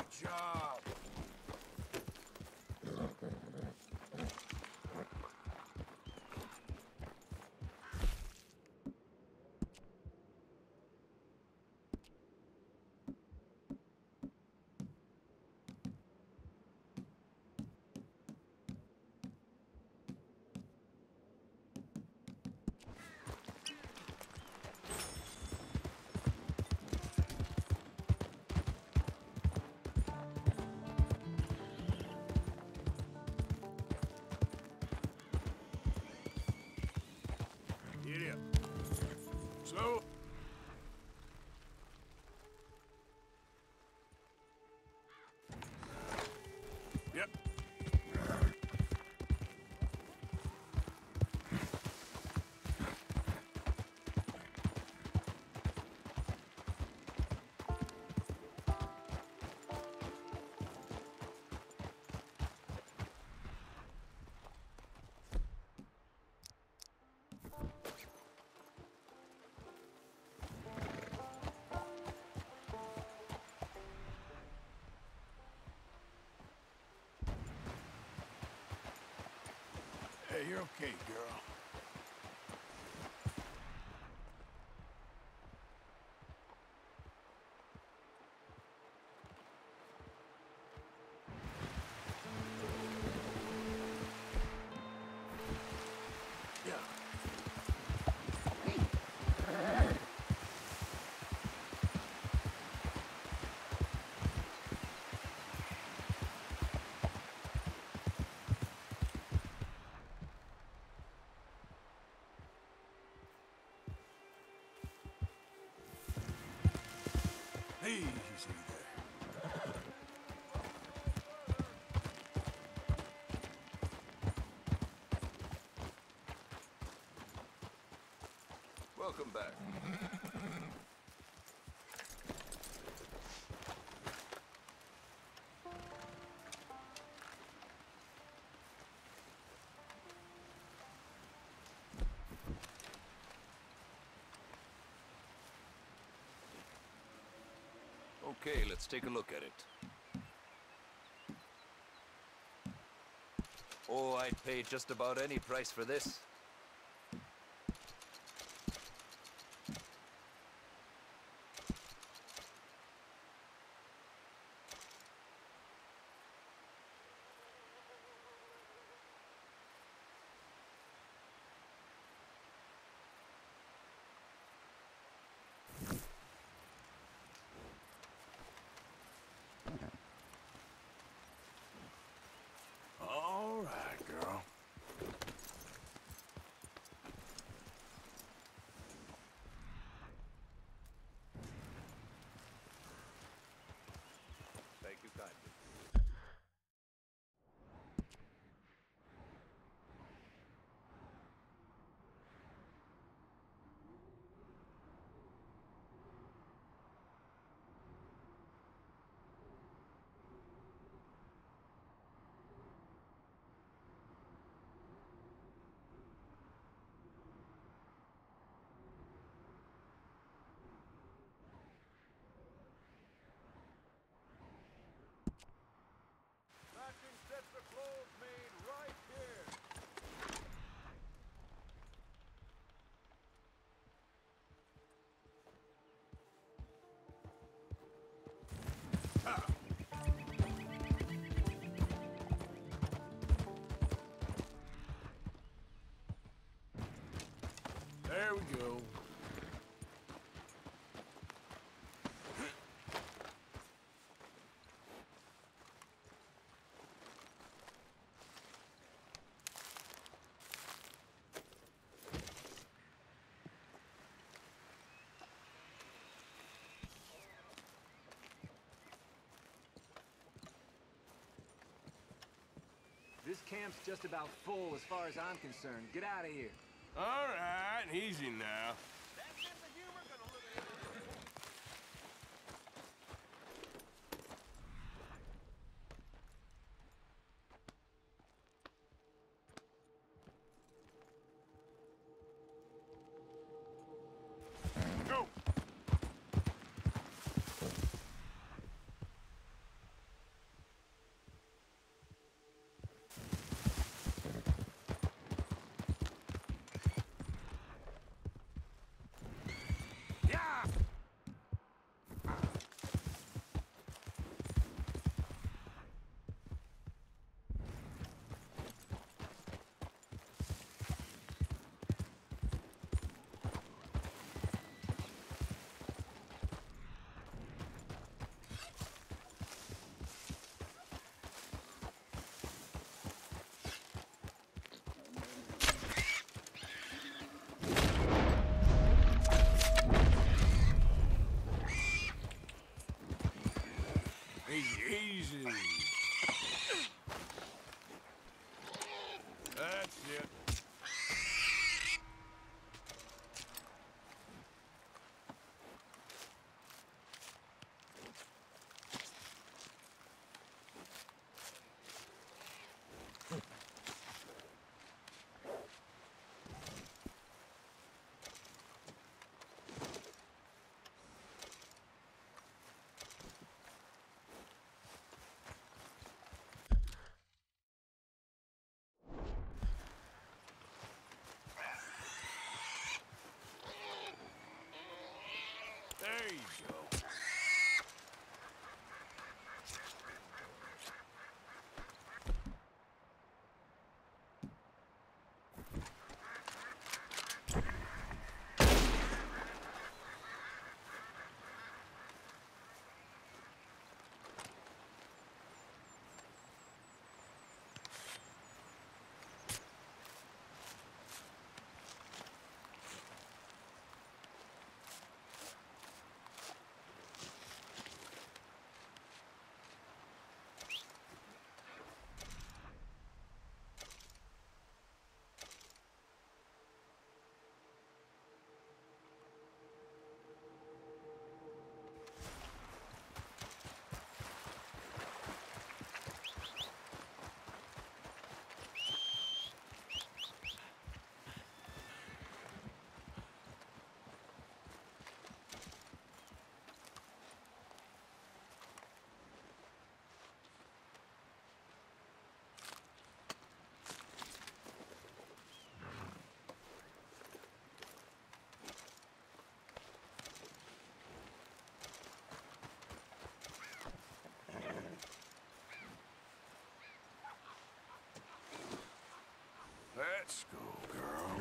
Good job. Idiot. Slow. Yep. Hey, you're okay, girl. Yeah. Easy there. Welcome back. Okay, let's take a look at it. Oh, I'd pay just about any price for this. All right, girl. Thank you kindly. Matching sets of clothes made right here. There we go. This camp's just about full as far as I'm concerned. Get out of here. All right, easy now. That sense of humor gonna look at Go. Let's go, girl.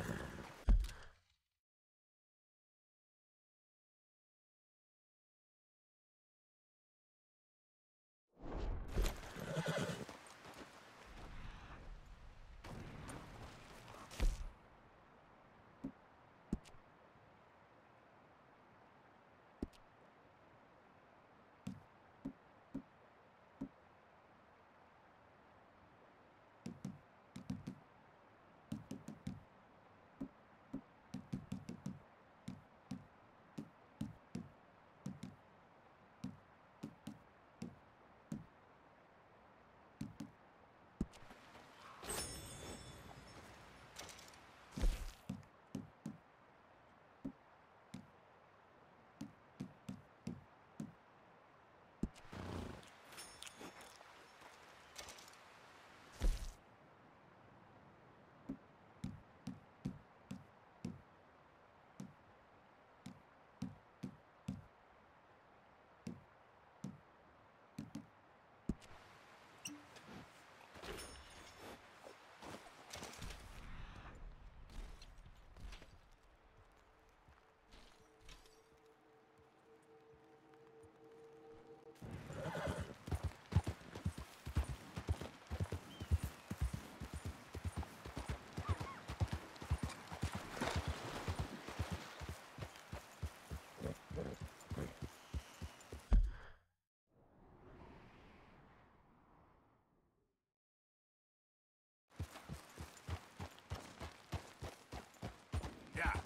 Yeah.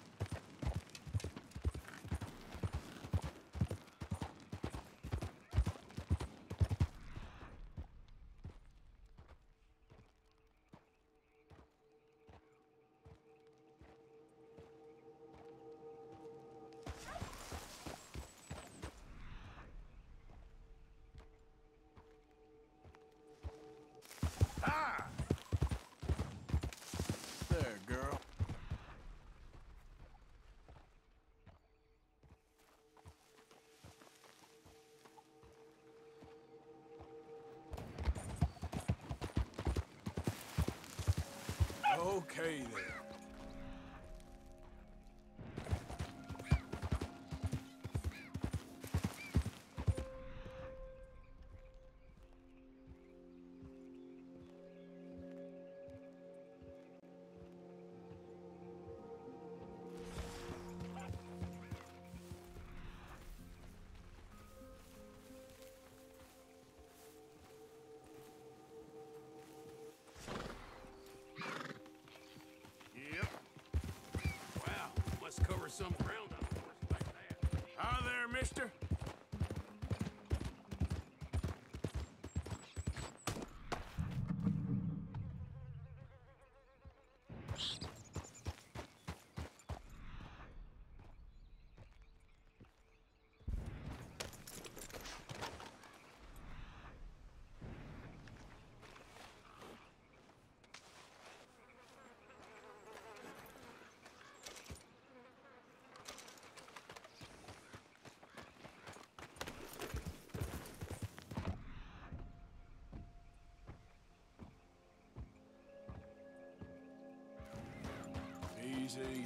Ah! There, girl. Okay, then. Yep. Wow, must cover some ground on a horse like that. Hi there, mister. Easy.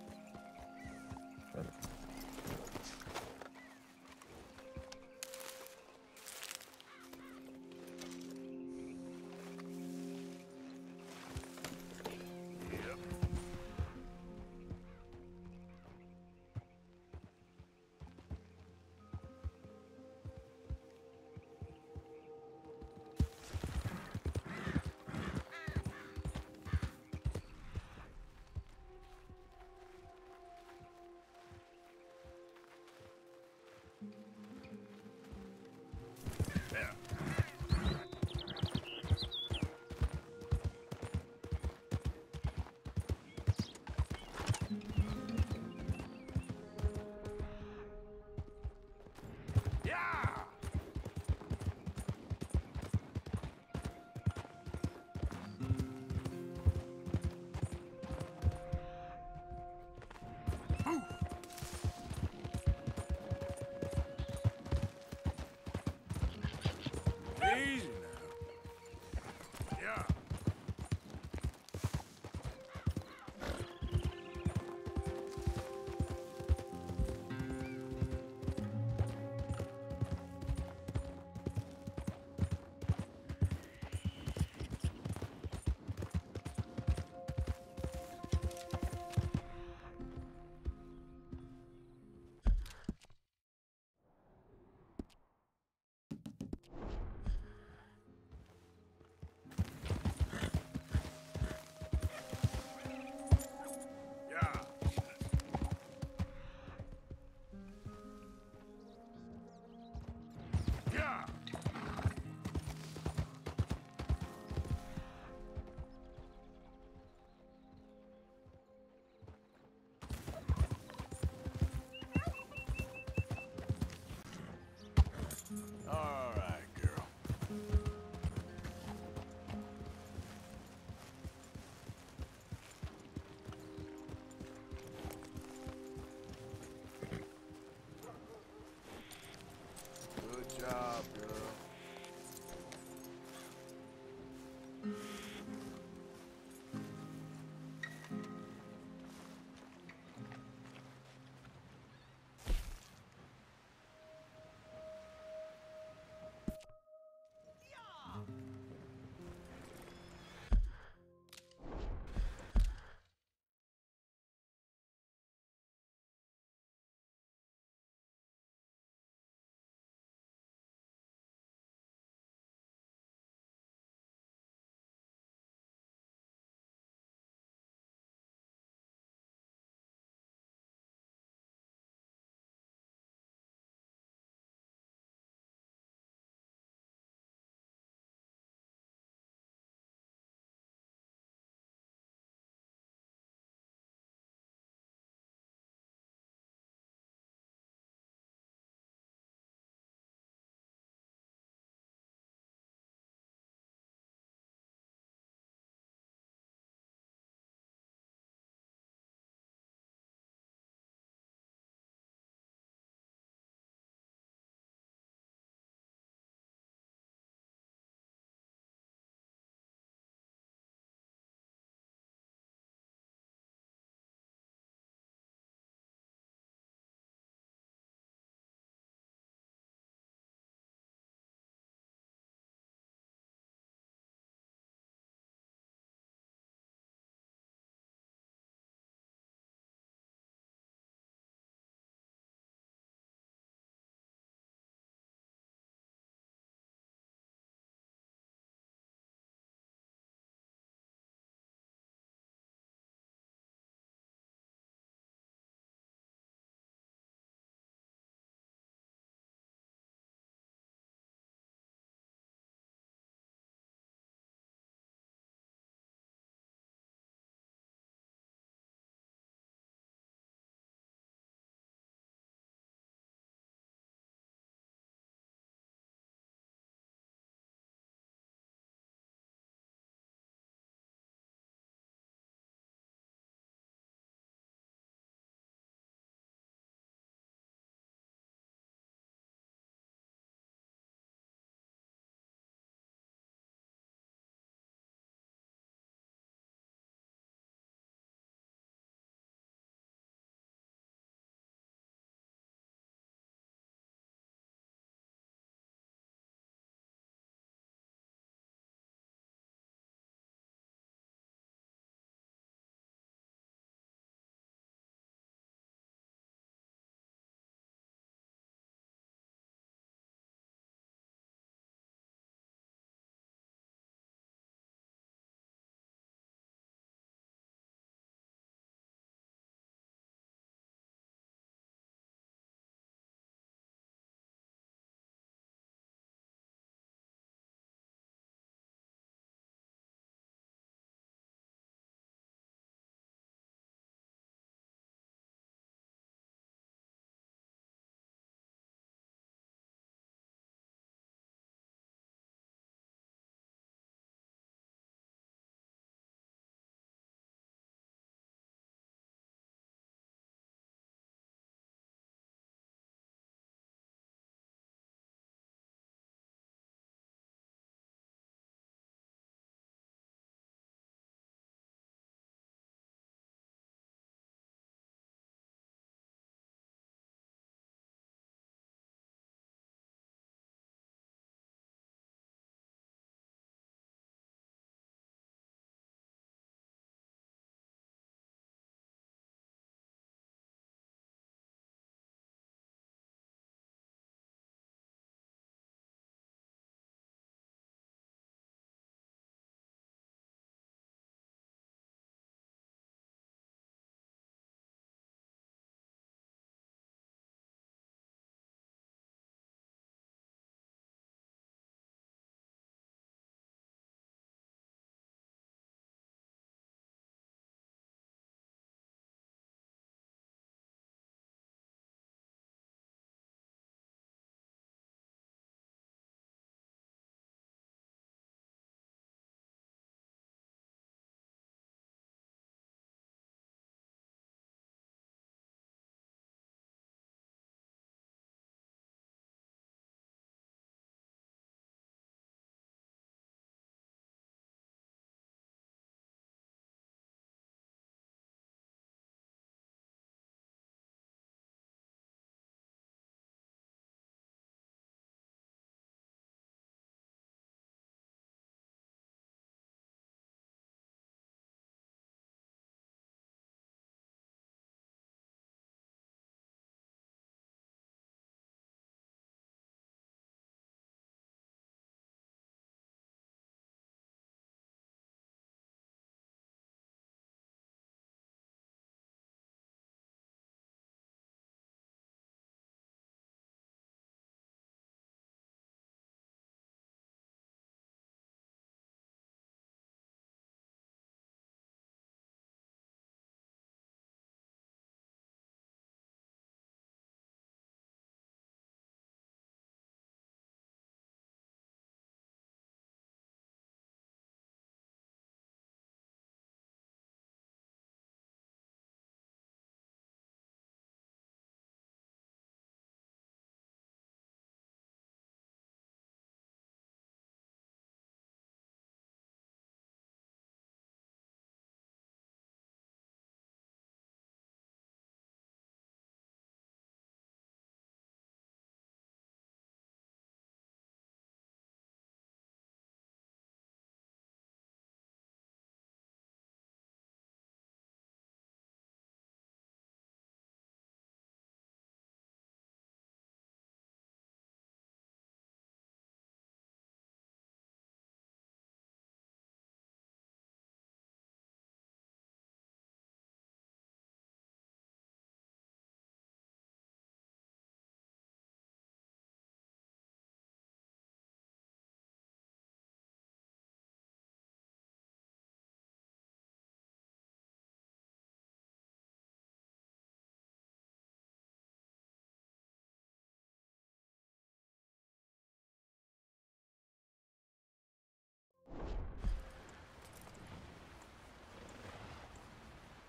Yep.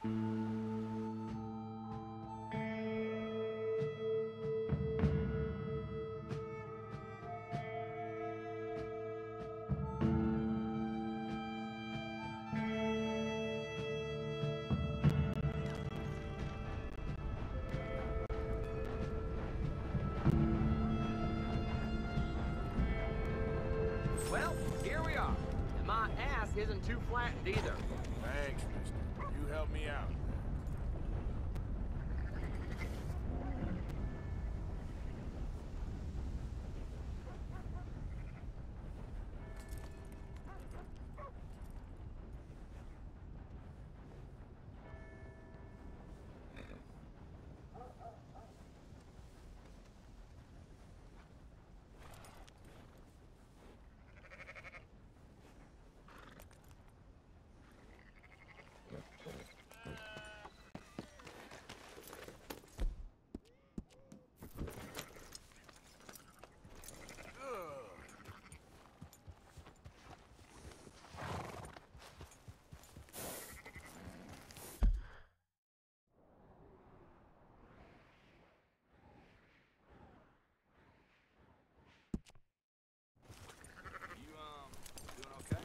Well, here we are. And my ass isn't too flattened either. Thanks, mister. You helped me out. You, doing okay?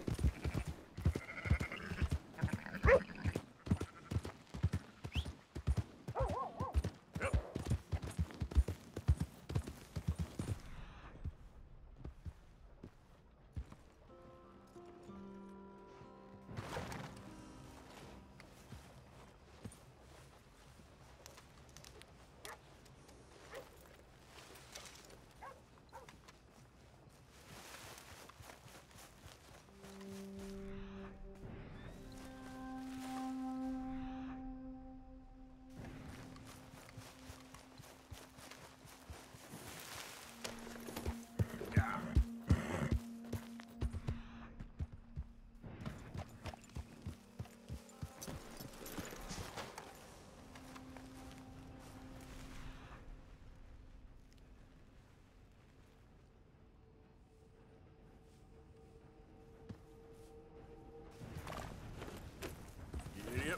Yep.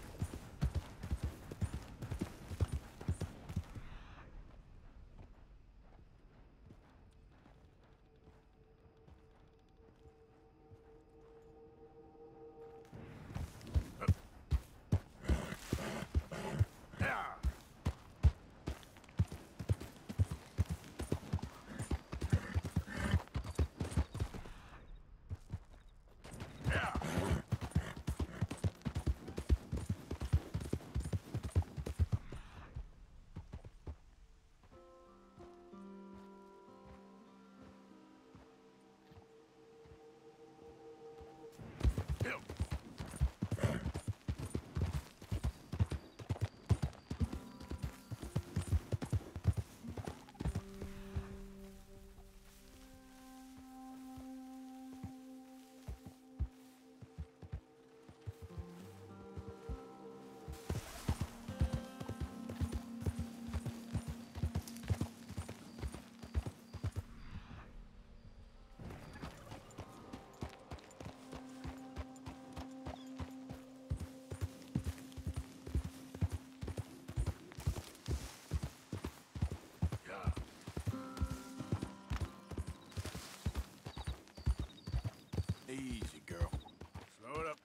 Easy, girl. Slow it up.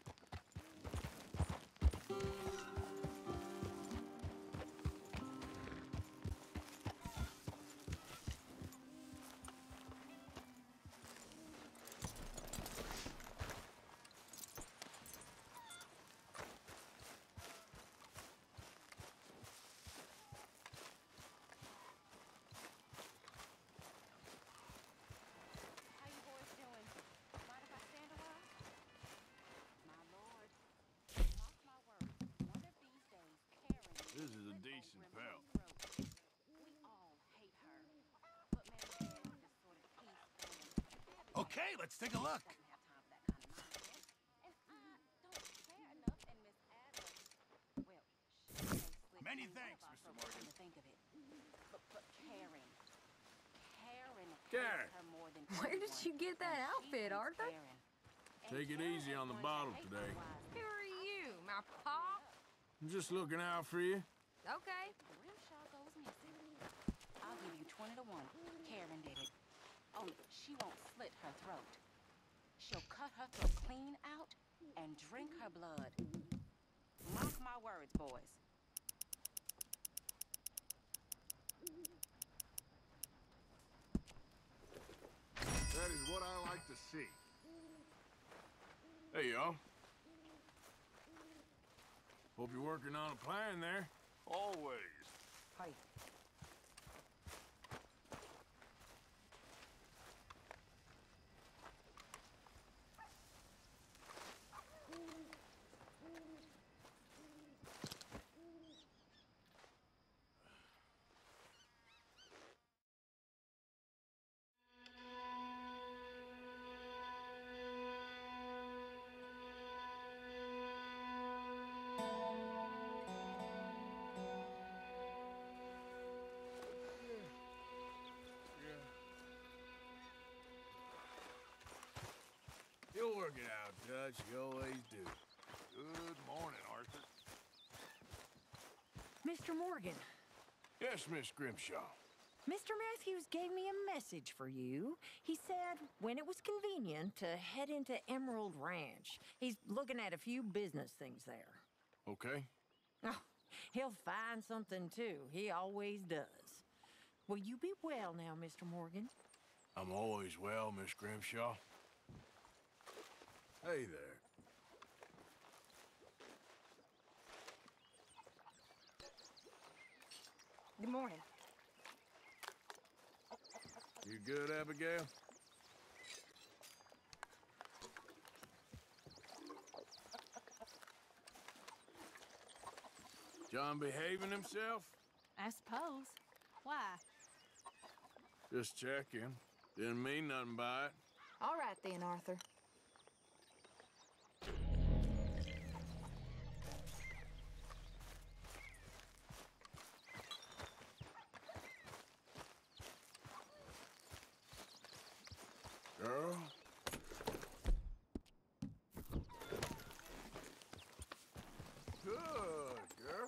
How you boys doing? Mind if I stand a while? My lord, mark my words. One of these days, Karen This is a will decent remember pal. you wrote. We all hate her. But Mary Jane is this sort of peace-bringing. Okay, let's take a look. Doesn't have time for that kind of nonsense. And I don't care enough. And Miss Adler, well, she may slip Many through thanks, one of Mr. our Morgan. folks, come to think of it. But Karen Karen. hates her more than Where did anyone, you get that and she outfit, hates Arthur? Karen. And Take it Karen easy ain't on the one to bottle hate today. otherwise. Who are you, my pa? I'm just looking out for you. Okay. Grimshaw goes missing. I'll give you 20 to 1. Karen did it. Only she won't slit her throat. She'll cut her throat clean out and drink her blood. Mark my words, boys. That is what I like to see. Hey, y'all. Hope you're working on a plan there. Always. Hi. You'll work it out, Dutch. You always do. Good morning, Arthur. Mr. Morgan, Yes, Miss Grimshaw. Mr. Matthews gave me a message for you. He said when it was convenient to head into Emerald Ranch. He's looking at a few business things there. Okay. Oh, he'll find something too. He always does. Will you be well now, Mr. Morgan? I'm always well, Miss Grimshaw. Hey there. Good morning. You good, Abigail? John behaving himself? I suppose. Why? Just checking. Didn't mean nothing by it. All right then, Arthur. Girl? Good, girl.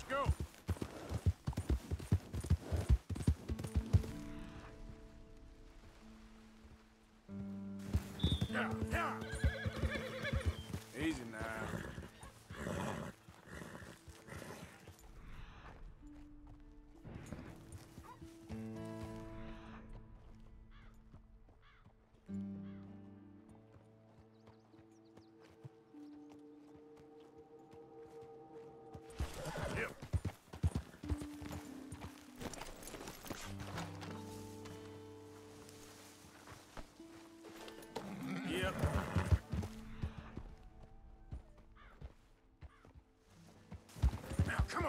go. Yeah, yeah. Easy now. Yep. Yep. Now, come on.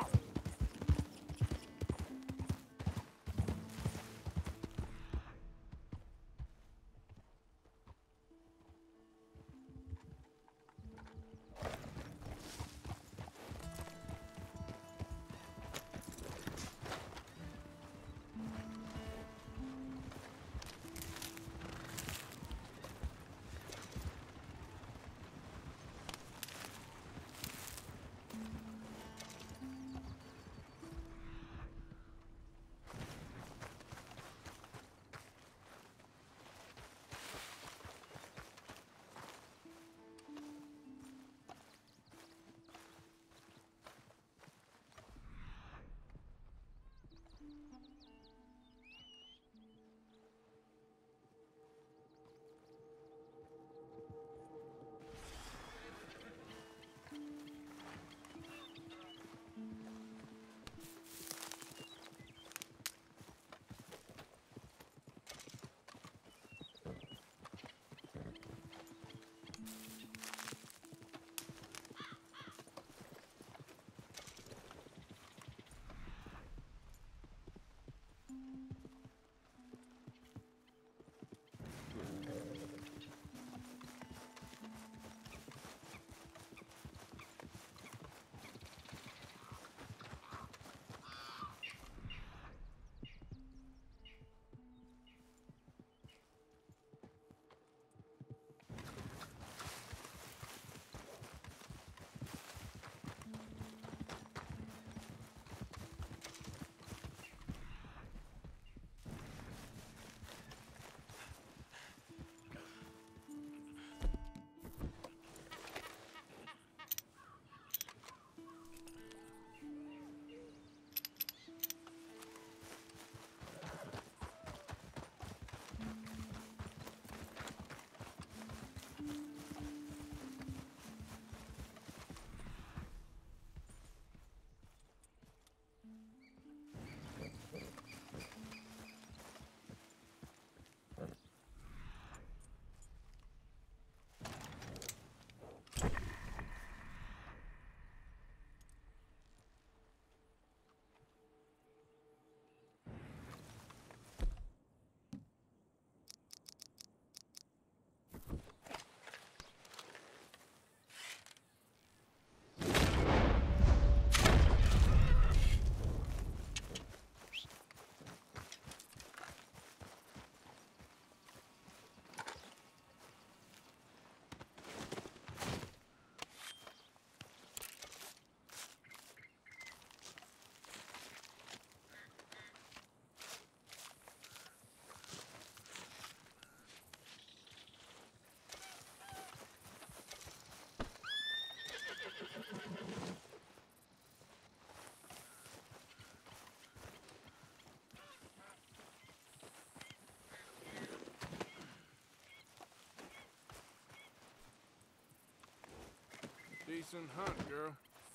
Decent hunt, girl.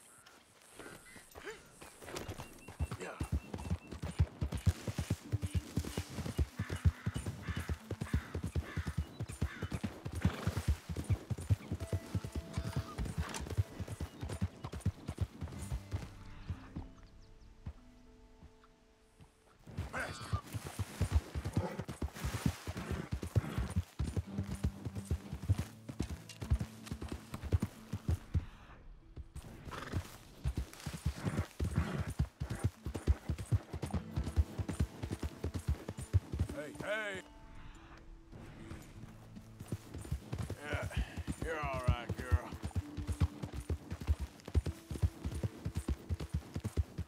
Yeah. Faster. Hey, hey! Yeah, you're all right, girl.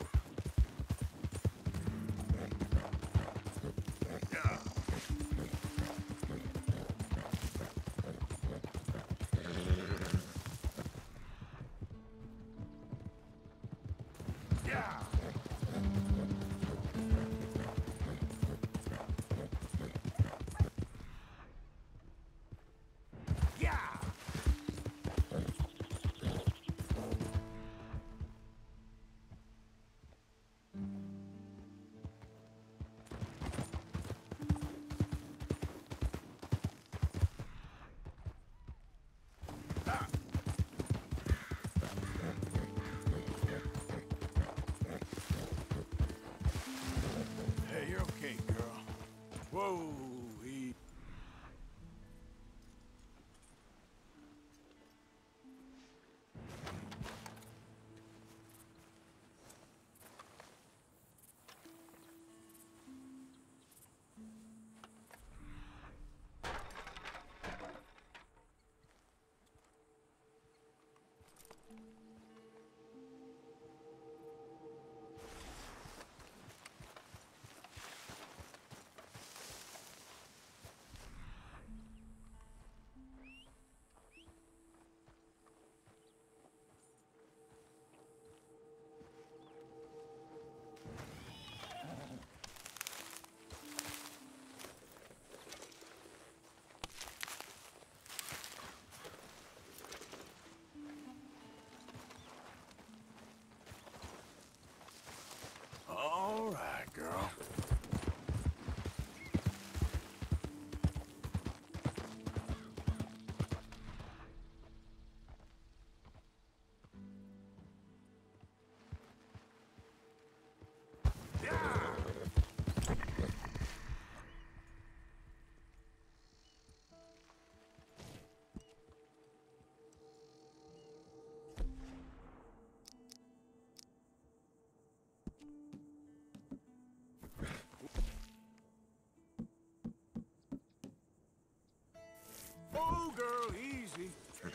Whoa, girl, easy.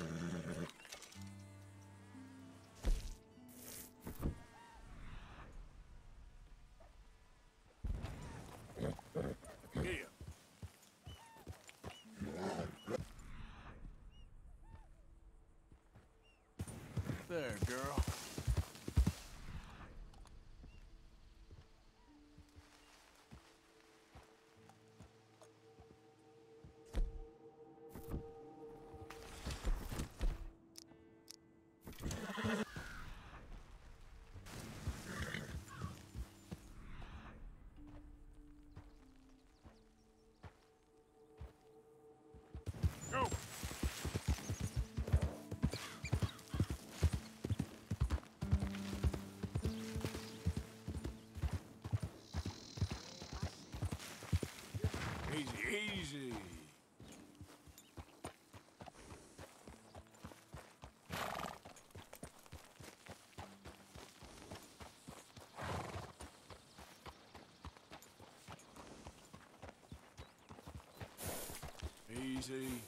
Here. There, girl. Go. Easy, easy. Easy.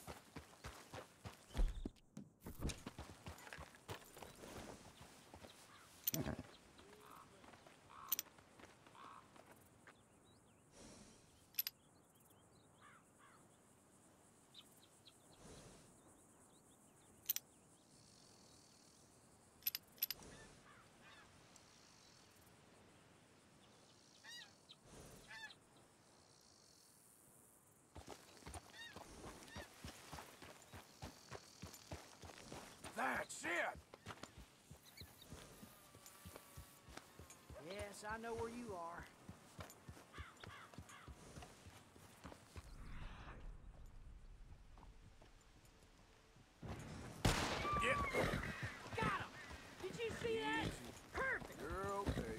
That's it. Yes, I know where you are. Yeah. Got him! Did you see that? Perfect! You're okay.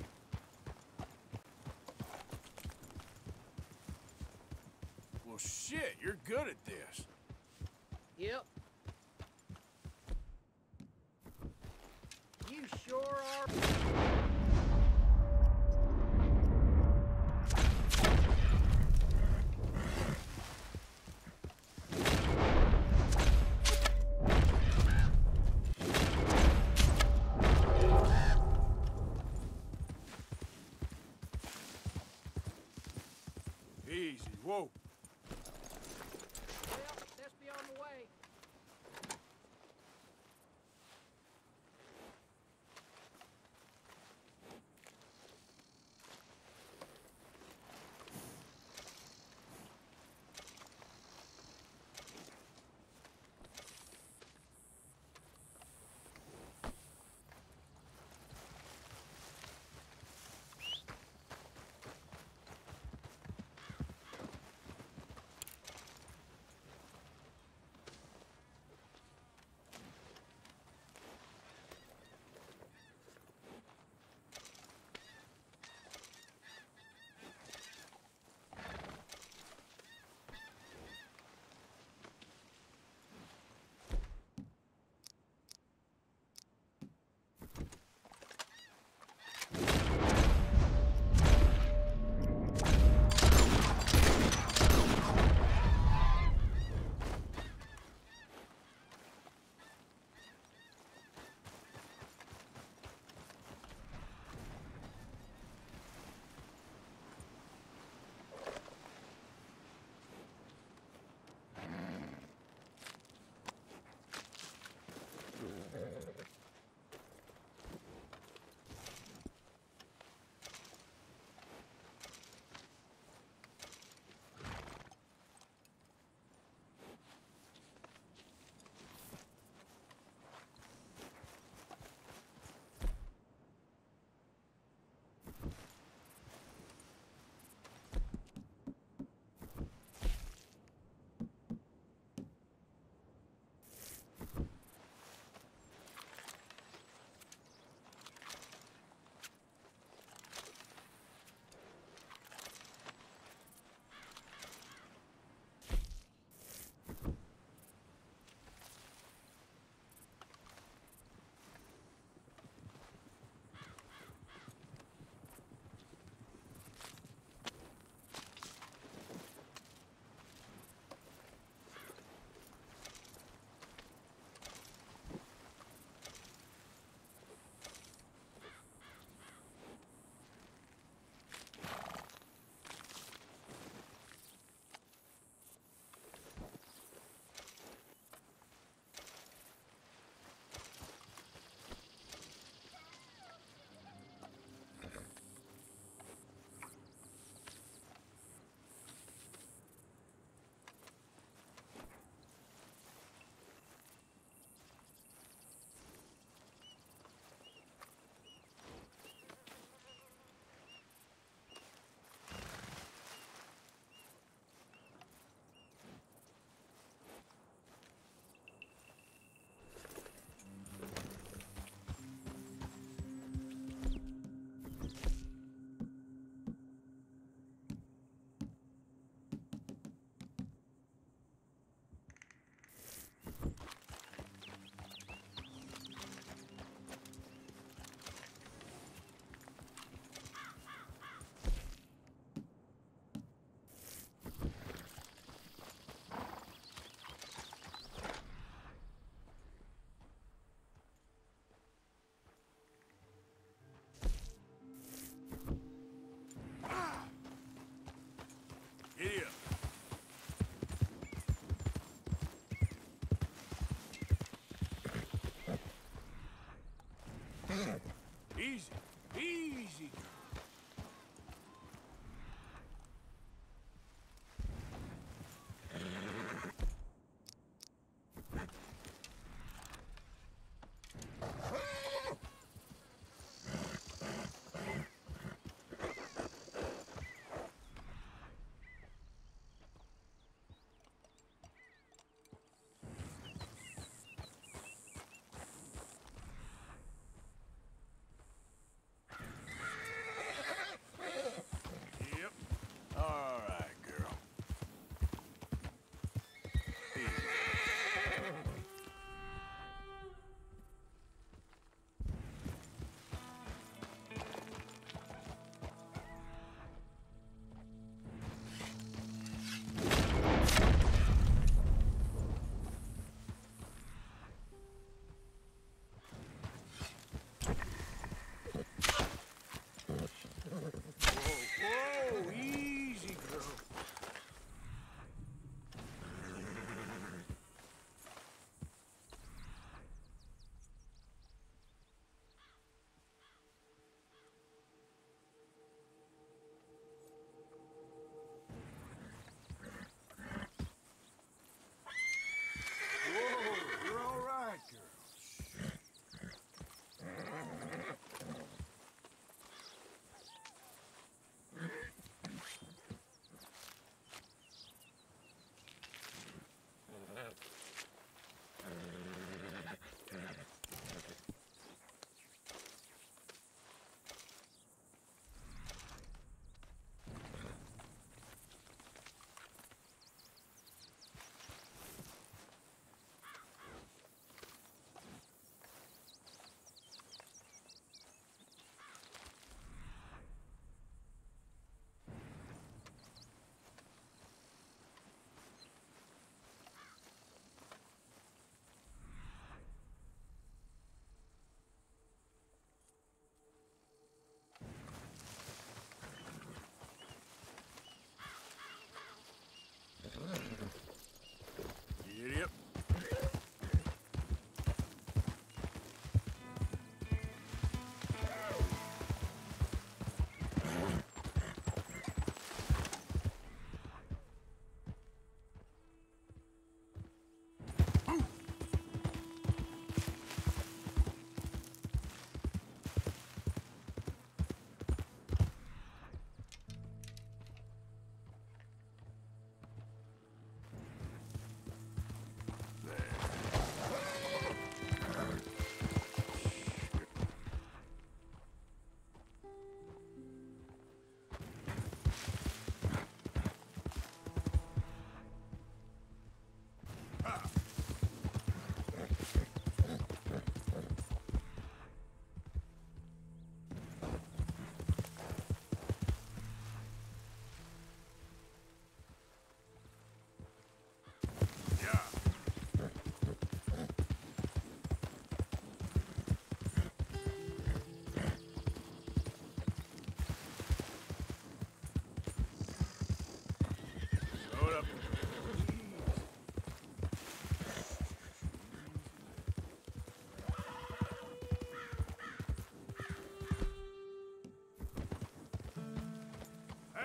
Well, shit, you're good at this. Yep. You sure are. Easy, whoa. Well, let's be on the way.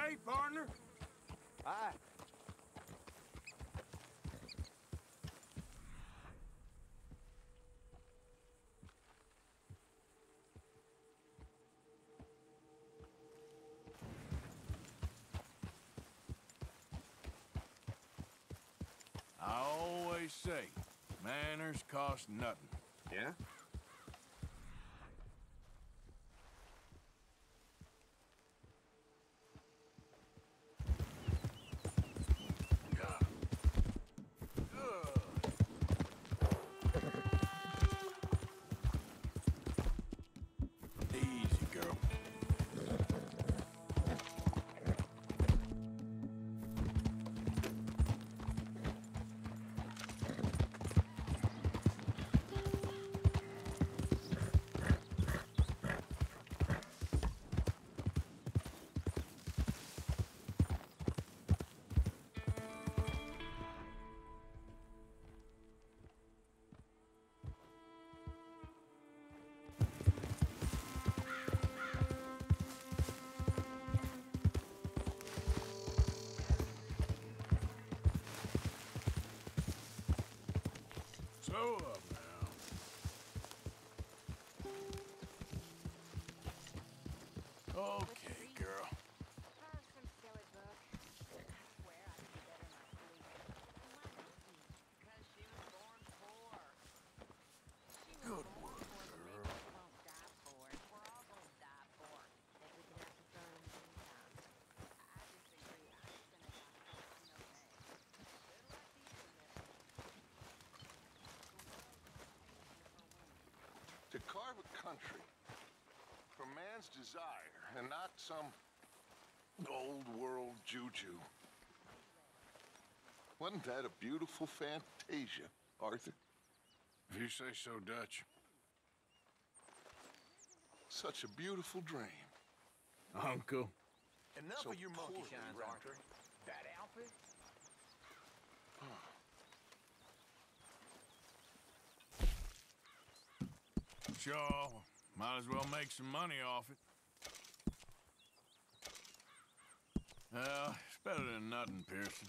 Hey, partner. Hi. I always say, manners cost nothing. Yeah? Easy, girl. So up now. Okay, girl. Some silly book. I swear I could be better in my sleep. Why not be? Because she was born poor. She was Good born work, poor, the girl. rich won't die poor. We're all gonna die poor. If we can have some fun in the meantime. I disagree. I'm just gonna die poor. I'm no thanks. Good luck to you, mister. To carve a country from man's desire and not some old world juju. Wasn't that a beautiful fantasia, Arthur? If you say so, Dutch. Such a beautiful dream. Uncle. Enough So of your monkey poorly shines, rendered. Arthur. That outfit? Sure. Might as well make some money off it. Well, it's better than nothing, Pearson.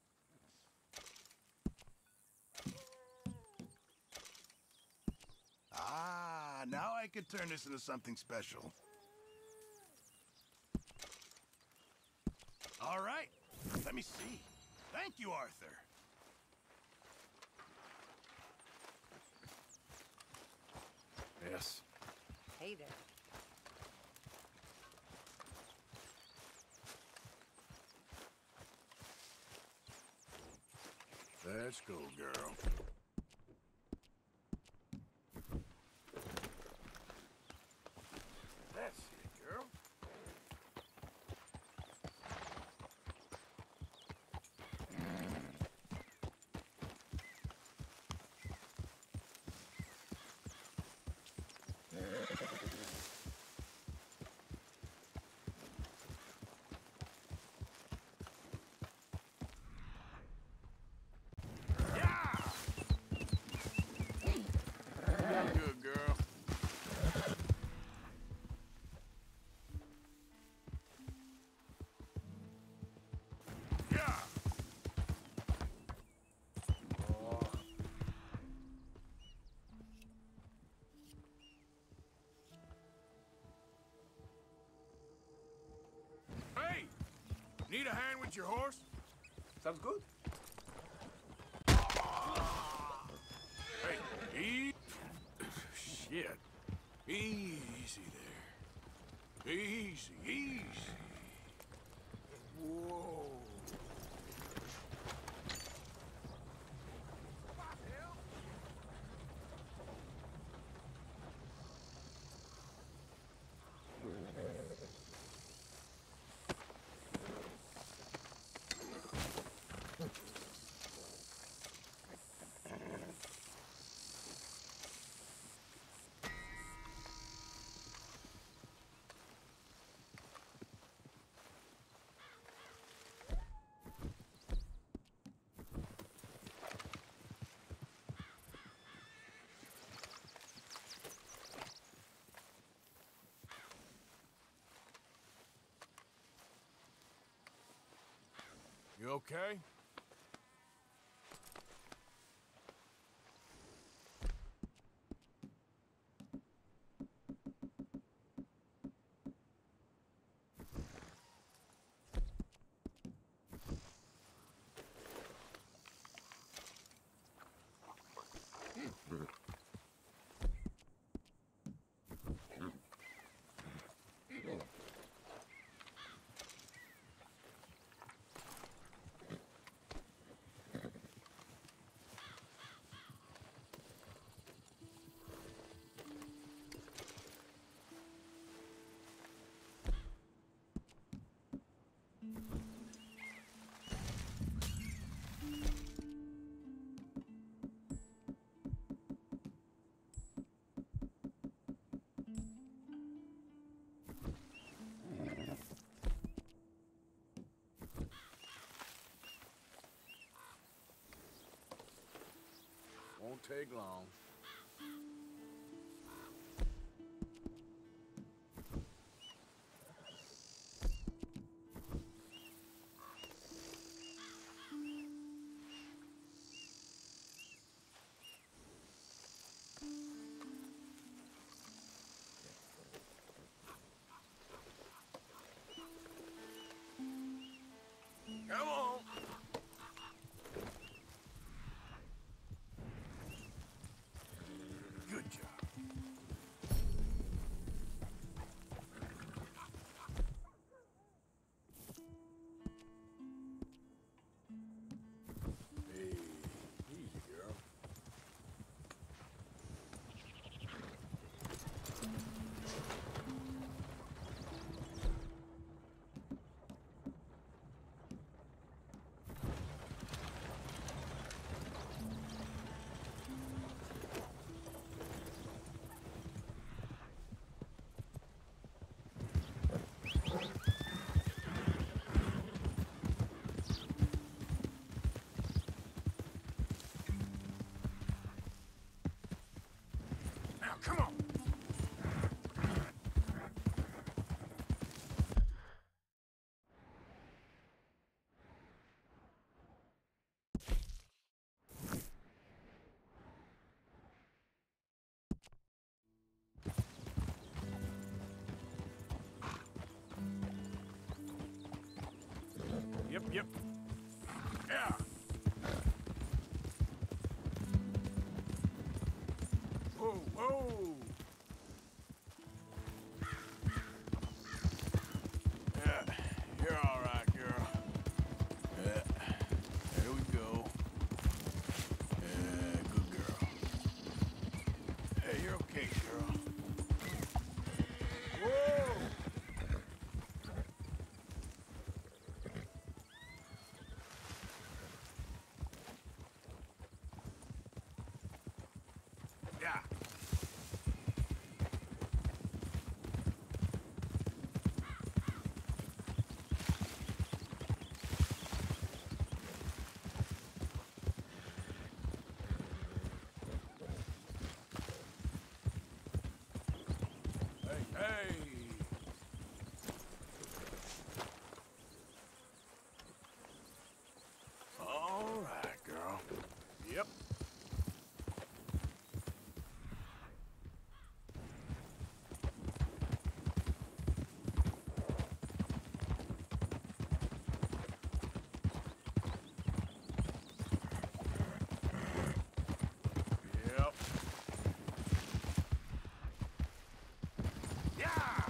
Ah, now I can turn this into something special. All right, let me see. Thank you, Arthur. Yes. Hey there. Let's go, girl. That's it, girl. Good girl. Yeah. Hey, need a hand with your horse? Sounds good. Hey, shit. Easy there. Easy, easy. Whoa. You okay? Won't take long. Come on! Good job. Hey, easy, girl. Now, come on! Yep. Yeah. Whoa. Yeah, you're all right, girl. Yeah, there we go. Yeah, good girl. Hey, you're okay, girl. Whoa! Yeah. Hey. All right, girl. Yep. Yep. Yeah!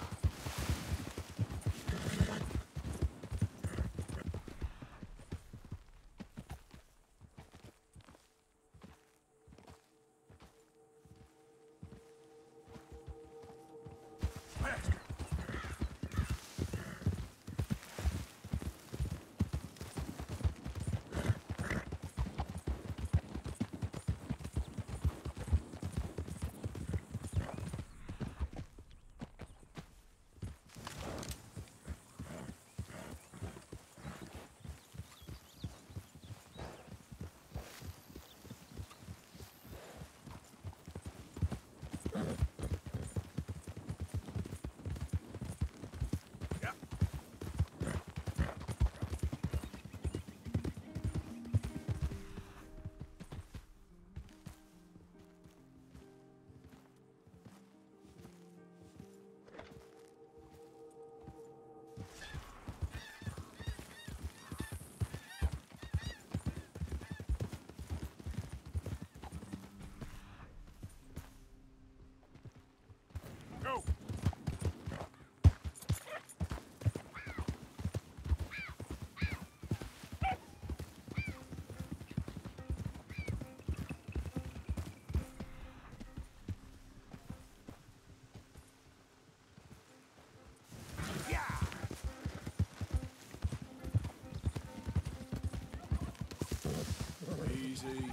see.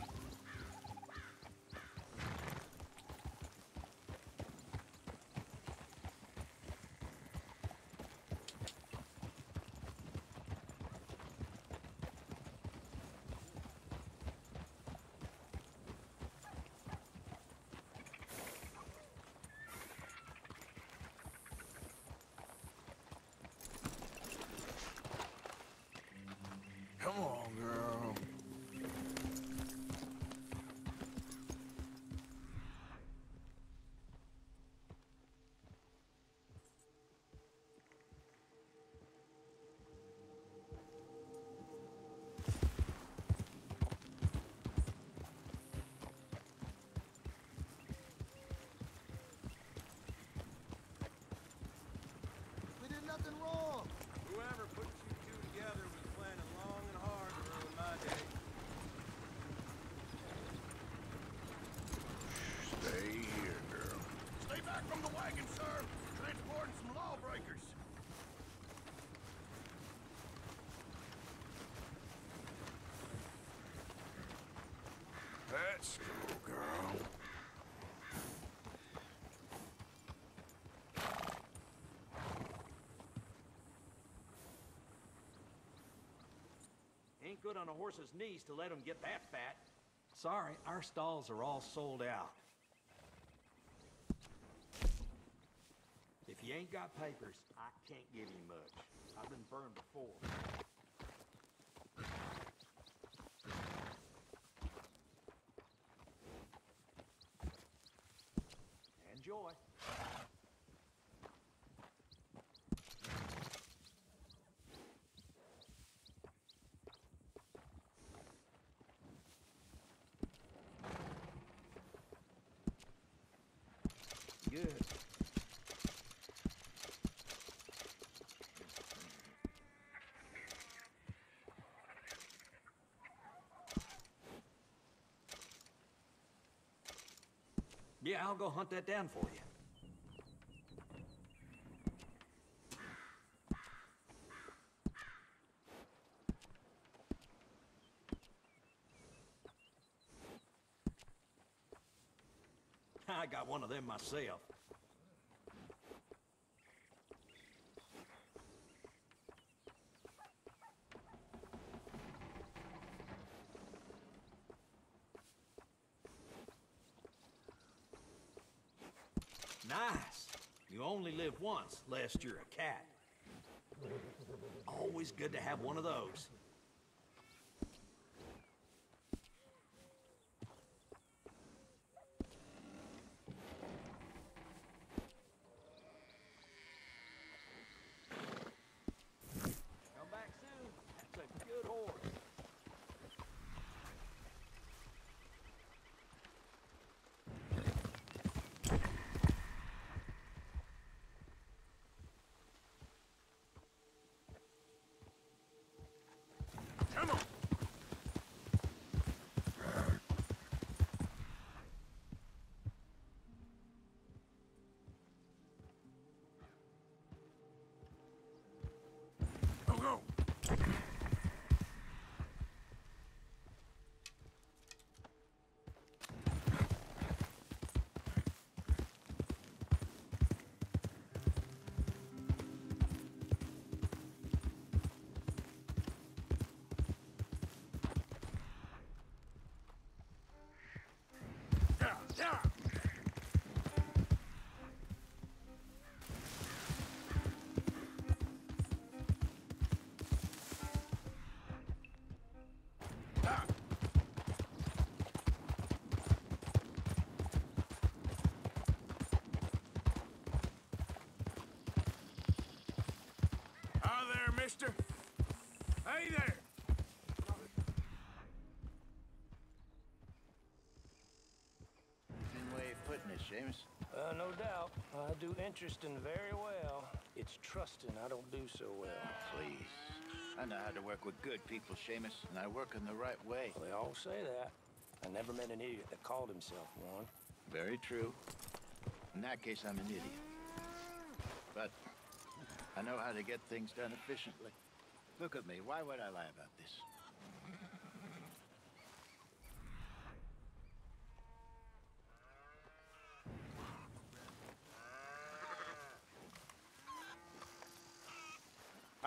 Come on, girl. We did nothing wrong. Whoever put you two together was planning long and hard to ruin my day. Stay here, girl. Stay back from the wagon, sir. Transporting some lawbreakers. Let's go, girl. Ain't good on a horse's knees to let him get that fat. Sorry, our stalls are all sold out. If you ain't got papers, I can't give you much. I've been burned before. Enjoy. Good. Yeah, I'll go hunt that down for you. I got one of them myself. Nice. You only live once, lest you're a cat. Always good to have one of those. Come back soon. That's a good horse. Come on. Go, go. Yeah, yeah. Ah. Hi there, mister. Hey there. Thin way of putting it, Seamus. No doubt. I do interesting very well. It's trusting I don't do so well. Please. I know how to work with good people, Seamus, and I work in the right way. They all say that. I never met an idiot that called himself one. Very true. In that case, I'm an idiot. But I know how to get things done efficiently. Look at me. Why would I lie about this?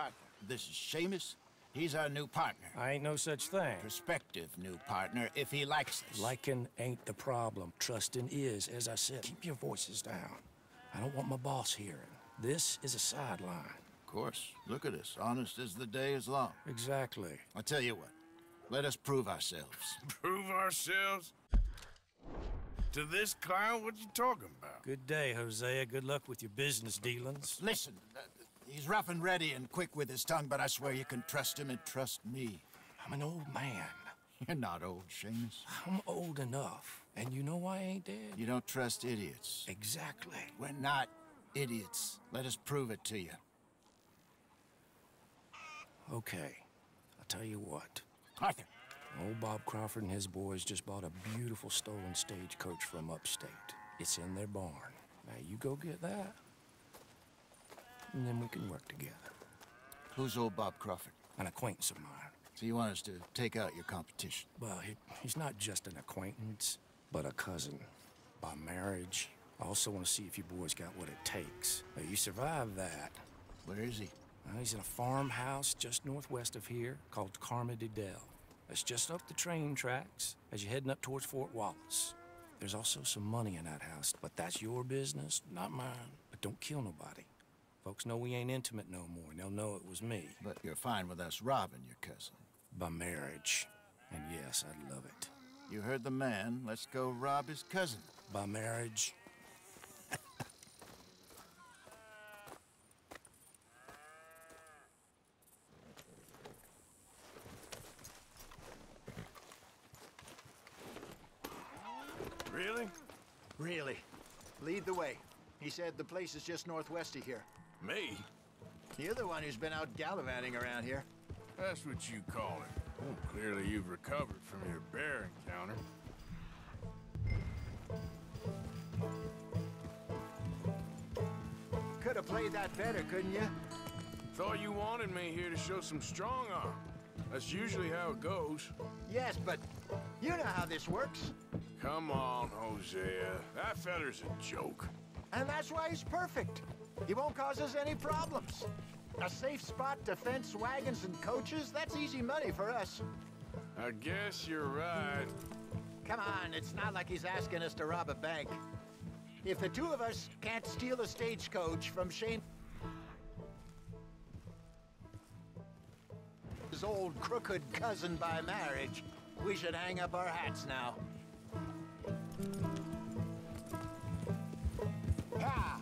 Arthur, this is Seamus. He's our new partner. I ain't no such thing. Prospective new partner, if he likes us. Liking ain't the problem. Trusting is. As I said, keep your voices down. I don't want my boss hearing. This is a sideline. Of course. Look at us. Honest as the day is long. Exactly. I'll tell you what. Let us prove ourselves. Prove ourselves? To this clown? What you talking about? Good day, Hosea. Good luck with your business dealings. Listen, he's rough and ready and quick with his tongue, but I swear you can trust him and trust me. I'm an old man. You're not old, Seamus. I'm old enough. And you know I ain't dead. You don't trust idiots. Exactly. We're not idiots. Let us prove it to you. Okay. I'll tell you what. Arthur. Old Bob Crawford and his boys just bought a beautiful stolen stagecoach from upstate. It's in their barn. Now you go get that, and then we can work together. Who's old Bob Crawford? An acquaintance of mine. So you want us to take out your competition? Well, he's not just an acquaintance, but a cousin. By marriage. I also want to see if you boys got what it takes. Now, you survive that. Where is he? He's in a farmhouse just northwest of here called Carmody Dell. It's just up the train tracks as you're heading up towards Fort Wallace. There's also some money in that house, but that's your business, not mine. But don't kill nobody. Folks know we ain't intimate no more, and they'll know it was me. But you're fine with us robbing your cousin? By marriage. And yes, I'd love it. You heard the man. Let's go rob his cousin. By marriage. Really? Really. Lead the way. He said the place is just northwest of here. Me? You're the one who's been out gallivanting around here. That's what you call it. Well, clearly you've recovered from your bear encounter. Could have played that better, couldn't you? Thought you wanted me here to show some strong arm. That's usually how it goes. Yes, but you know how this works. Come on, Hosea. That feller's a joke. And that's why he's perfect. He won't cause us any problems. A safe spot to fence wagons and coaches, that's easy money for us. I guess you're right. Come on, it's not like he's asking us to rob a bank. If the two of us can't steal a stagecoach from Shane... his old crooked cousin by marriage, we should hang up our hats now. Ha!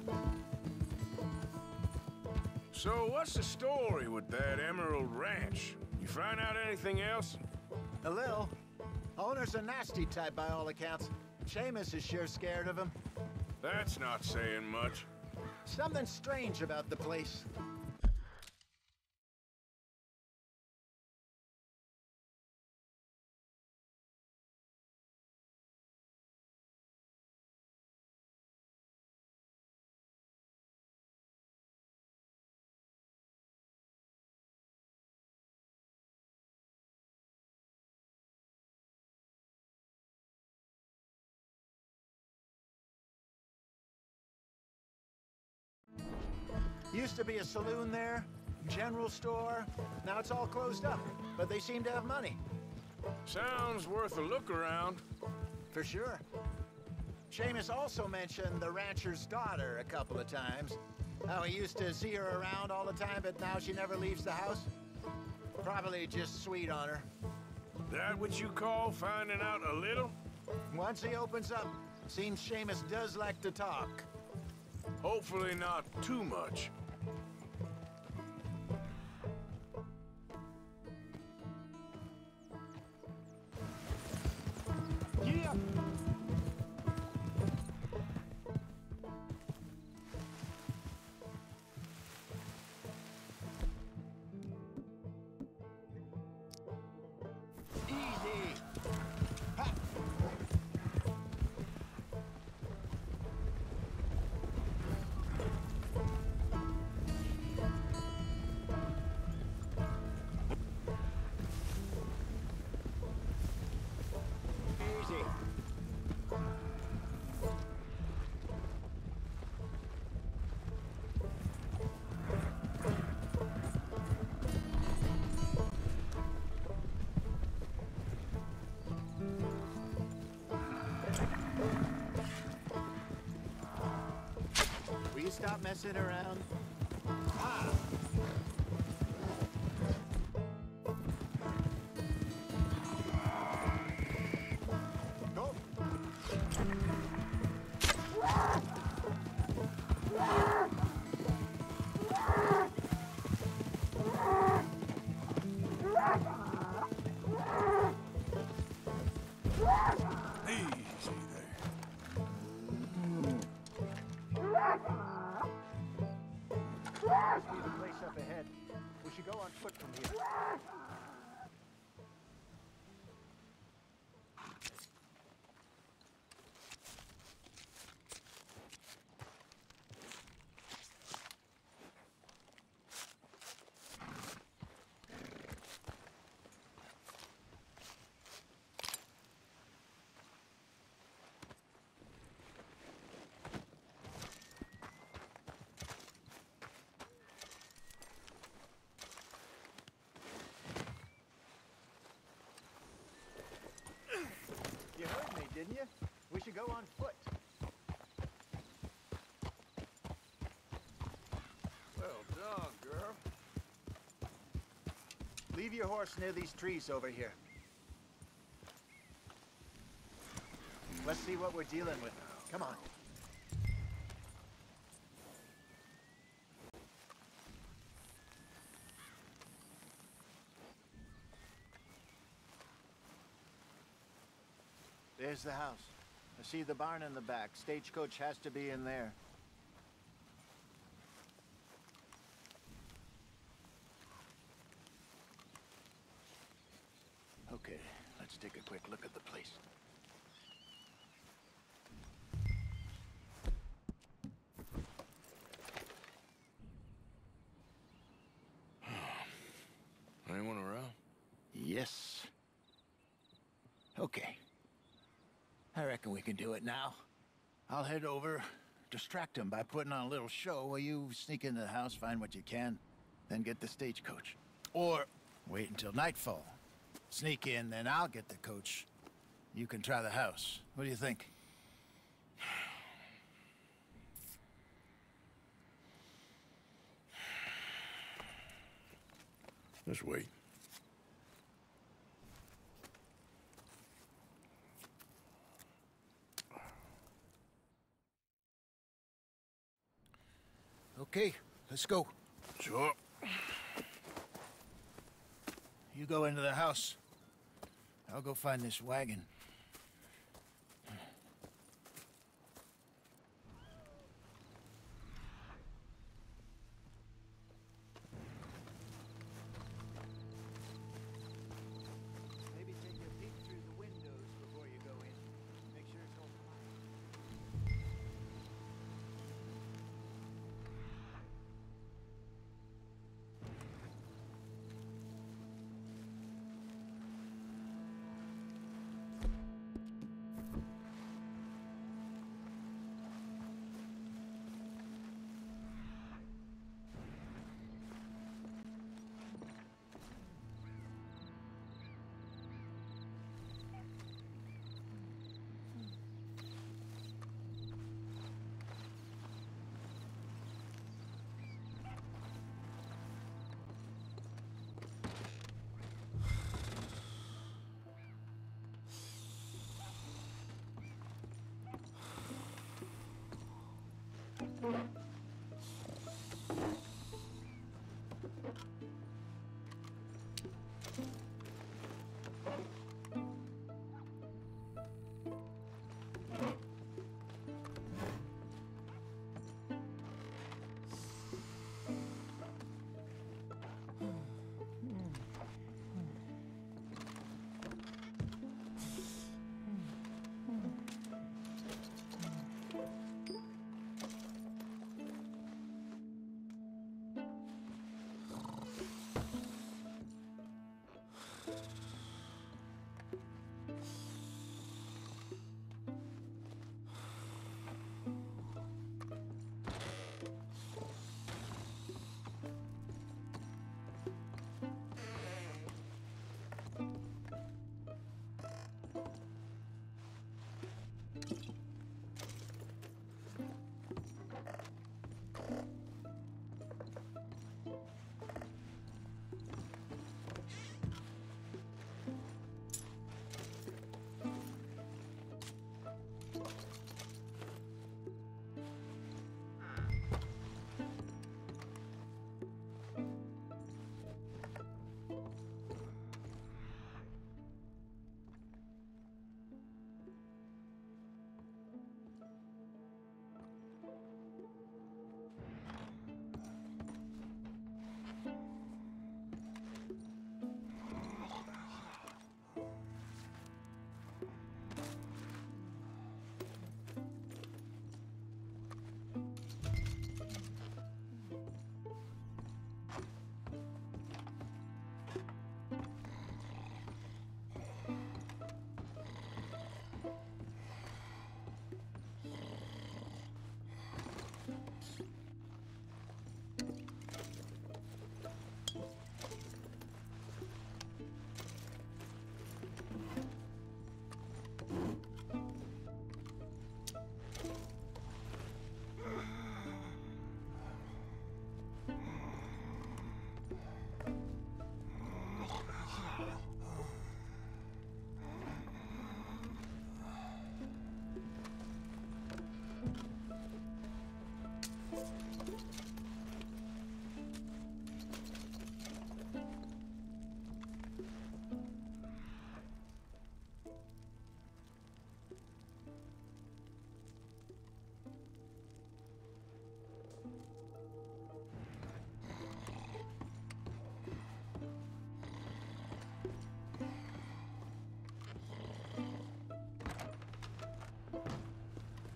So what's the story with that Emerald Ranch? You find out anything else? A little. Owner's a nasty type by all accounts. Seamus is sure scared of him. That's not saying much. Something strange about the place. Used to be a saloon there, general store. Now it's all closed up, but they seem to have money. Sounds worth a look around. For sure. Seamus also mentioned the rancher's daughter a couple of times. How he used to see her around all the time, but now she never leaves the house. Probably just sweet on her. That what you call finding out a little? Once he opens up, seems Seamus does like to talk. Hopefully not too much. Yeah. Easy. Ha. stop messing around? Ah! Go! Easy there. See the place up ahead. We should go on foot from here. You heard me, didn't you? We should go on foot. Well done, girl. Leave your horse near these trees over here. Let's see what we're dealing with. Come on. There's the house. I see the barn in the back. Stagecoach has to be in there. Okay, let's take a quick look at the place. Anyone around? Yes. Okay. I reckon we can do it now. I'll head over, distract him by putting on a little show while you sneak into the house, find what you can, then get the stagecoach. Or wait until nightfall. Sneak in, then I'll get the coach. You can try the house. What do you think? Just wait. Okay, let's go. Sure. You go into the house. I'll go find this wagon. Maybe take a peek through the windows before you go in. Make sure it's all quiet.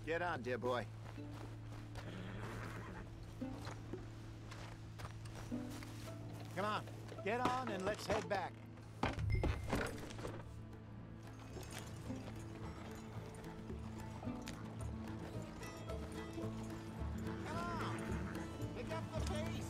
Get on, dear boy. Come on, get on and let's head back. Come on, pick up the pace.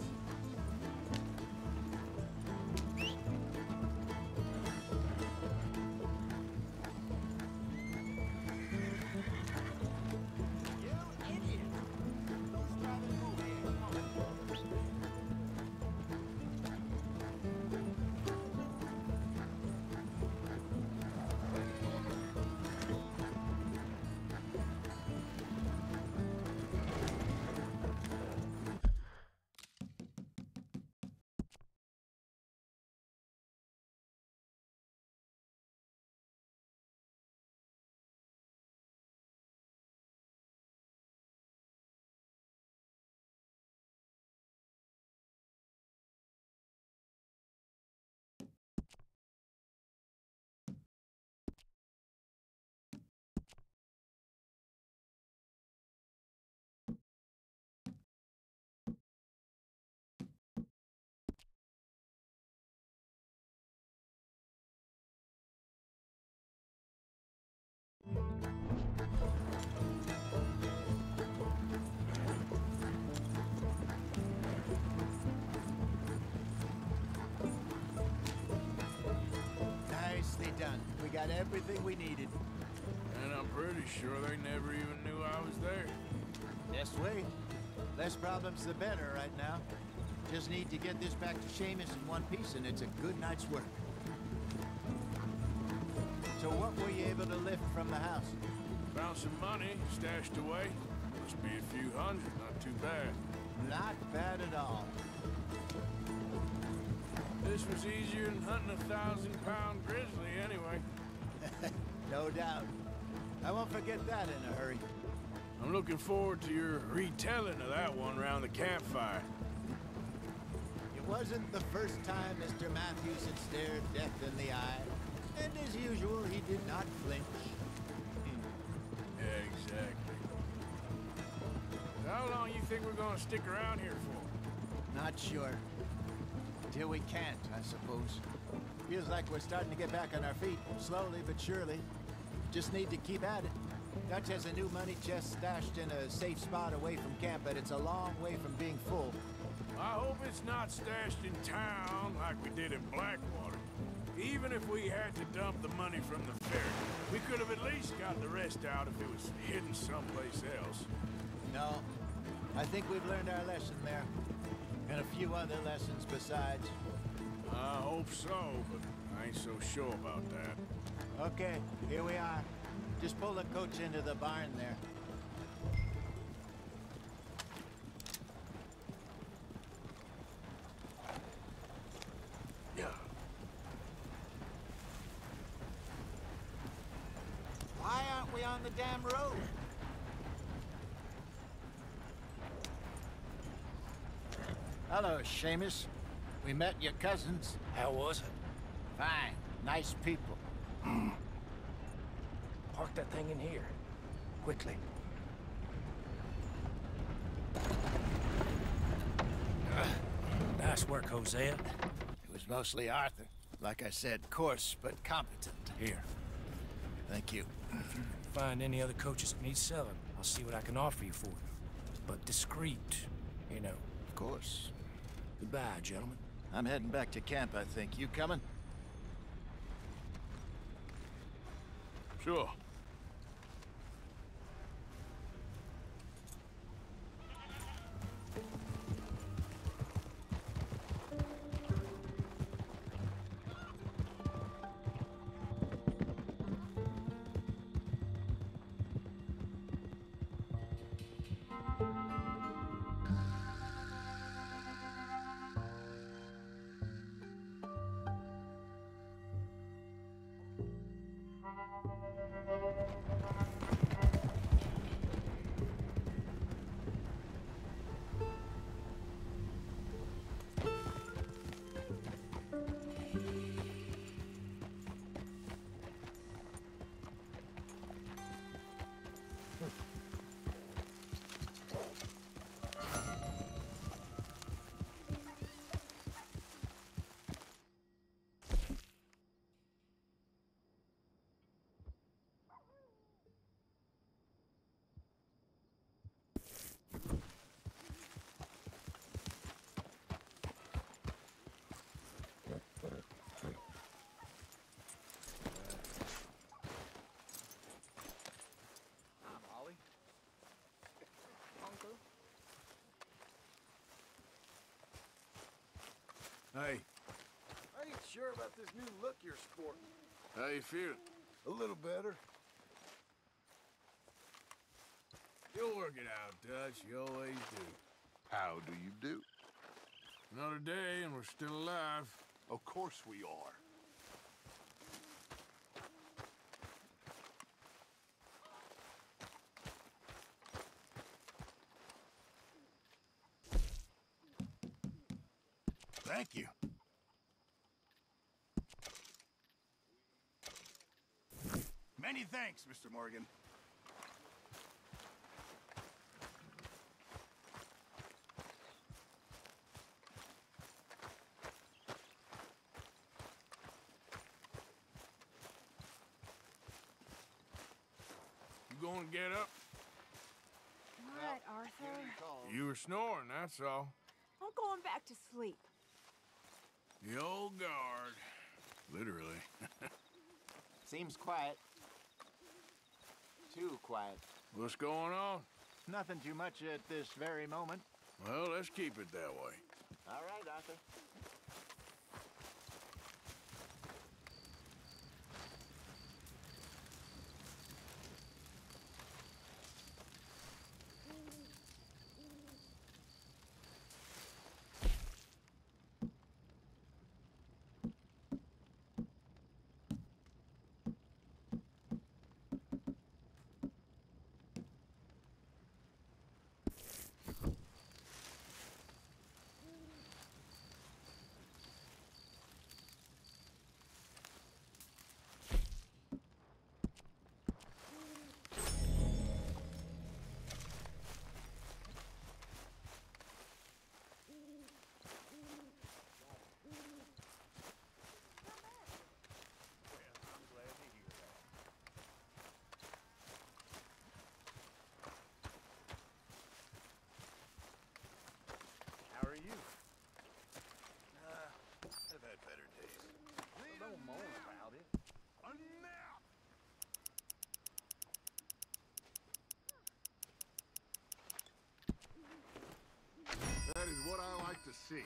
You idiot. Let's drive and move here. Come on. Nicely done. We got everything we needed. And I'm pretty sure they never even knew I was there. Best way. Less problems the better right now. Just need to get this back to Seamus in one piece and it's a good night's work. So what were you able to lift from the house? Found some money stashed away. Must be a few hundred, not too bad. Not bad at all. This was easier than hunting a 1,000-pound grizzly anyway. No doubt. I won't forget that in a hurry. I'm looking forward to your retelling of that one around the campfire. It wasn't the first time Mr. Matthews had stared death in the eye. And as usual, he did not flinch. Yeah, exactly. How long you think we're gonna stick around here for? Not sure. Till we can't, I suppose. Feels like we're starting to get back on our feet, slowly but surely. Just need to keep at it. Dutch has a new money chest stashed in a safe spot away from camp, but it's a long way from being full. I hope it's not stashed in town like we did in Blackwater. Even if we had to dump the money from the ferry, we could have at least got the rest out if it was hidden someplace else. No, I think we've learned our lesson there. And a few other lessons besides. I hope so, but I ain't so sure about that. Okay, here we are. Just pull the coach into the barn there. Yeah. Why aren't we on the damn road? Hello, Seamus. We met your cousins. How was it? Fine. Nice people. Park that thing in here. Quickly. Nice work, Hosea. It was mostly Arthur. Like I said, coarse but competent. Here. Thank you. If you find any other coaches that need selling, I'll see what I can offer you for them. But discreet, you know. Of course. Goodbye, gentlemen. I'm heading back to camp, I think. You coming? Sure. Hey, I ain't sure about this new look you're sporting. how you feeling? A little better. You'll work it out, Dutch. You always do. How do you do? Another day and we're still alive. Of course we are. Thank you. Many thanks, Mr. Morgan. You gonna get up? All right, Arthur. You were snoring, that's all. I'm going back to sleep. The old guard. Literally. Seems quiet. Too quiet. What's going on? Nothing too much at this very moment. Well, let's keep it that way. All right, Arthur. How are you? I've had better days. Well, don't moan about it. A nap! That is what I like to see.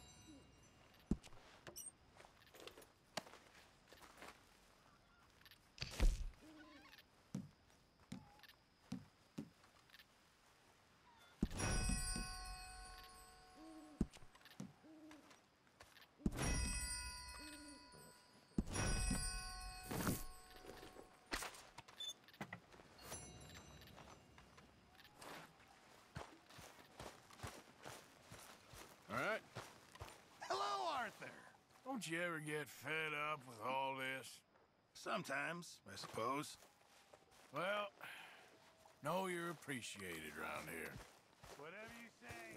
All right? Hello, Arthur. Don't you ever get fed up with all this? Sometimes, I suppose. Well, know you're appreciated around here. Whatever you say.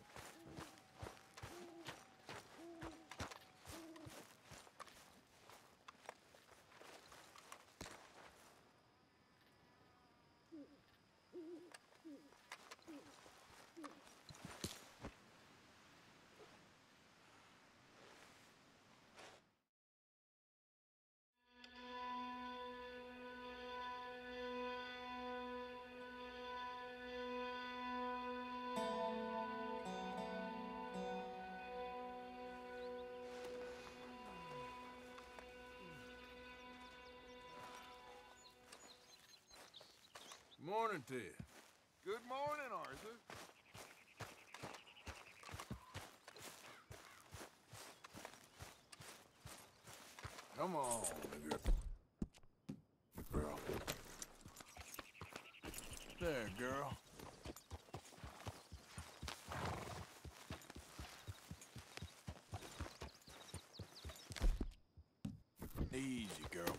Morning to you. Good morning, Arthur. Come on, nigga. Girl. There, girl. Easy, girl.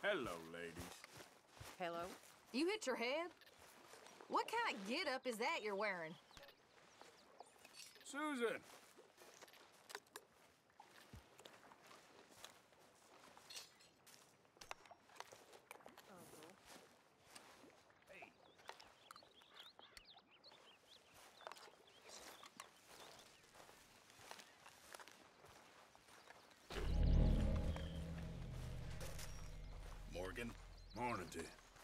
Hello, ladies. Hello? You hit your head? What kind of get-up is that you're wearing? Susan! Morgan. Morning to you.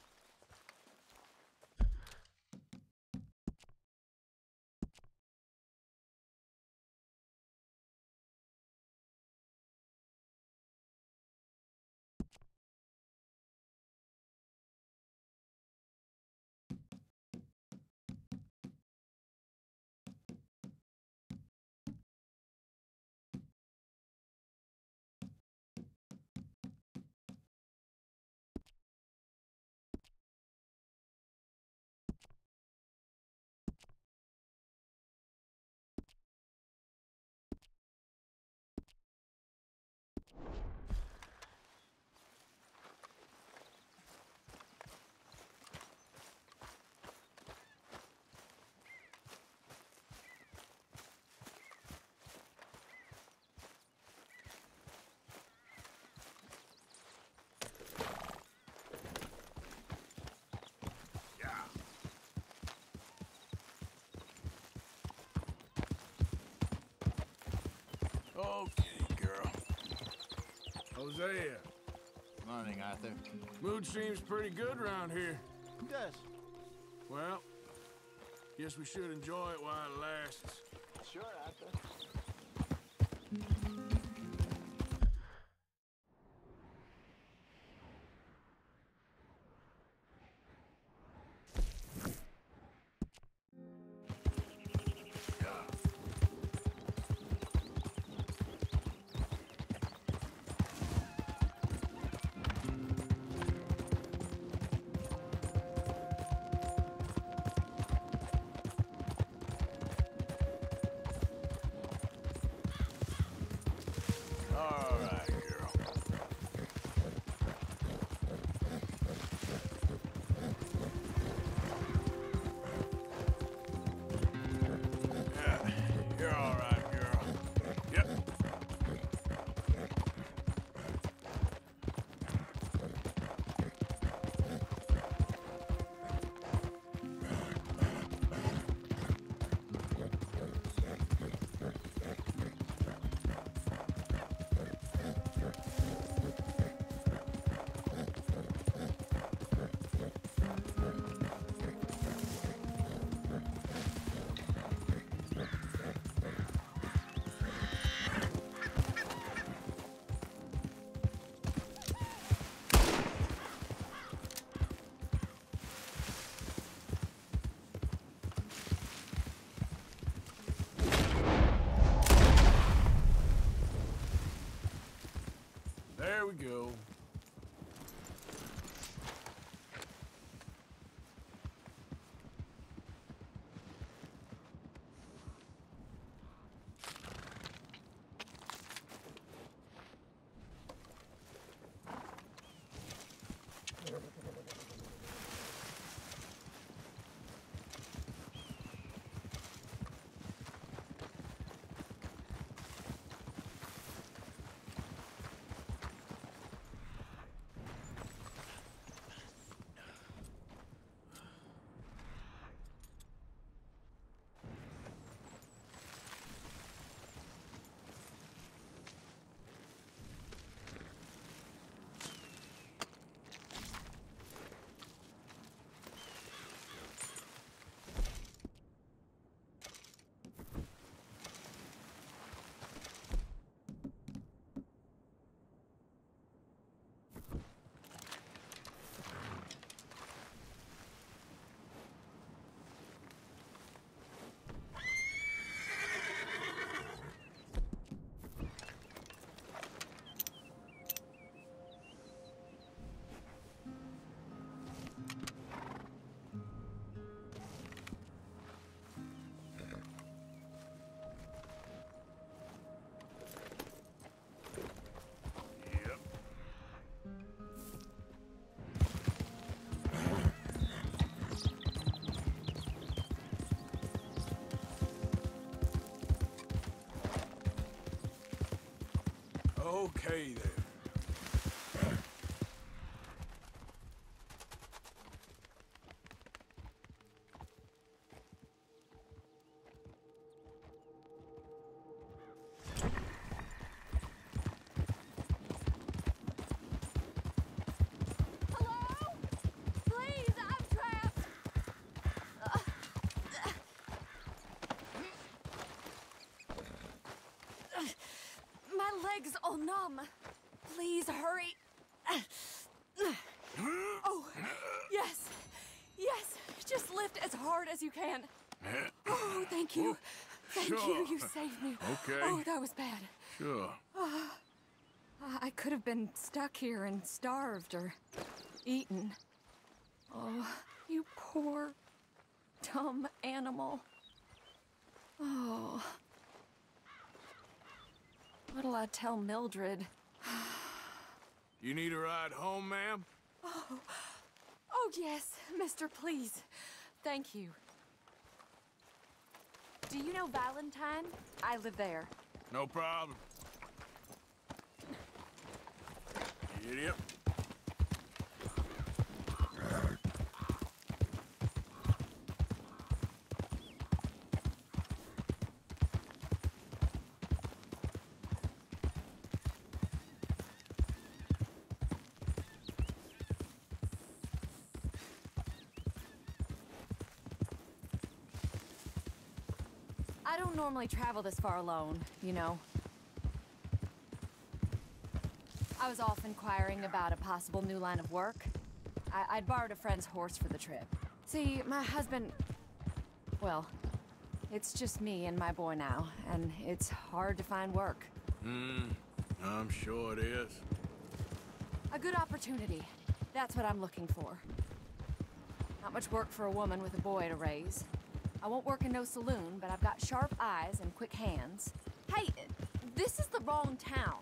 Okay, girl. Hosea, Morning, Arthur. mood seems pretty good around here. Who does? Well, guess we should enjoy it while it lasts. Sure, Arthur. okay there. Hello? Please, I'm trapped. My legs all numb. Please hurry. Oh, yes. Yes. Just lift as hard as you can. Oh, thank you. Thank you. Sure. You saved me. Okay. Oh, that was bad. Sure. I could have been stuck here and starved or eaten. Oh, you poor, dumb animal. Oh. What'll I tell Mildred? You need a ride home, ma'am? Oh, yes, mister, please. Thank you. Do you know Valentine? I live there. No problem. Idiot. I don't normally travel this far alone, you know. I was off inquiring about a possible new line of work. I'd borrowed a friend's horse for the trip. See, my husband... Well, it's just me and my boy now, and it's hard to find work. I'm sure it is. A good opportunity. That's what I'm looking for. Not much work for a woman with a boy to raise. I won't work in no saloon, but I've got sharp eyes and quick hands. Hey, this is the wrong town.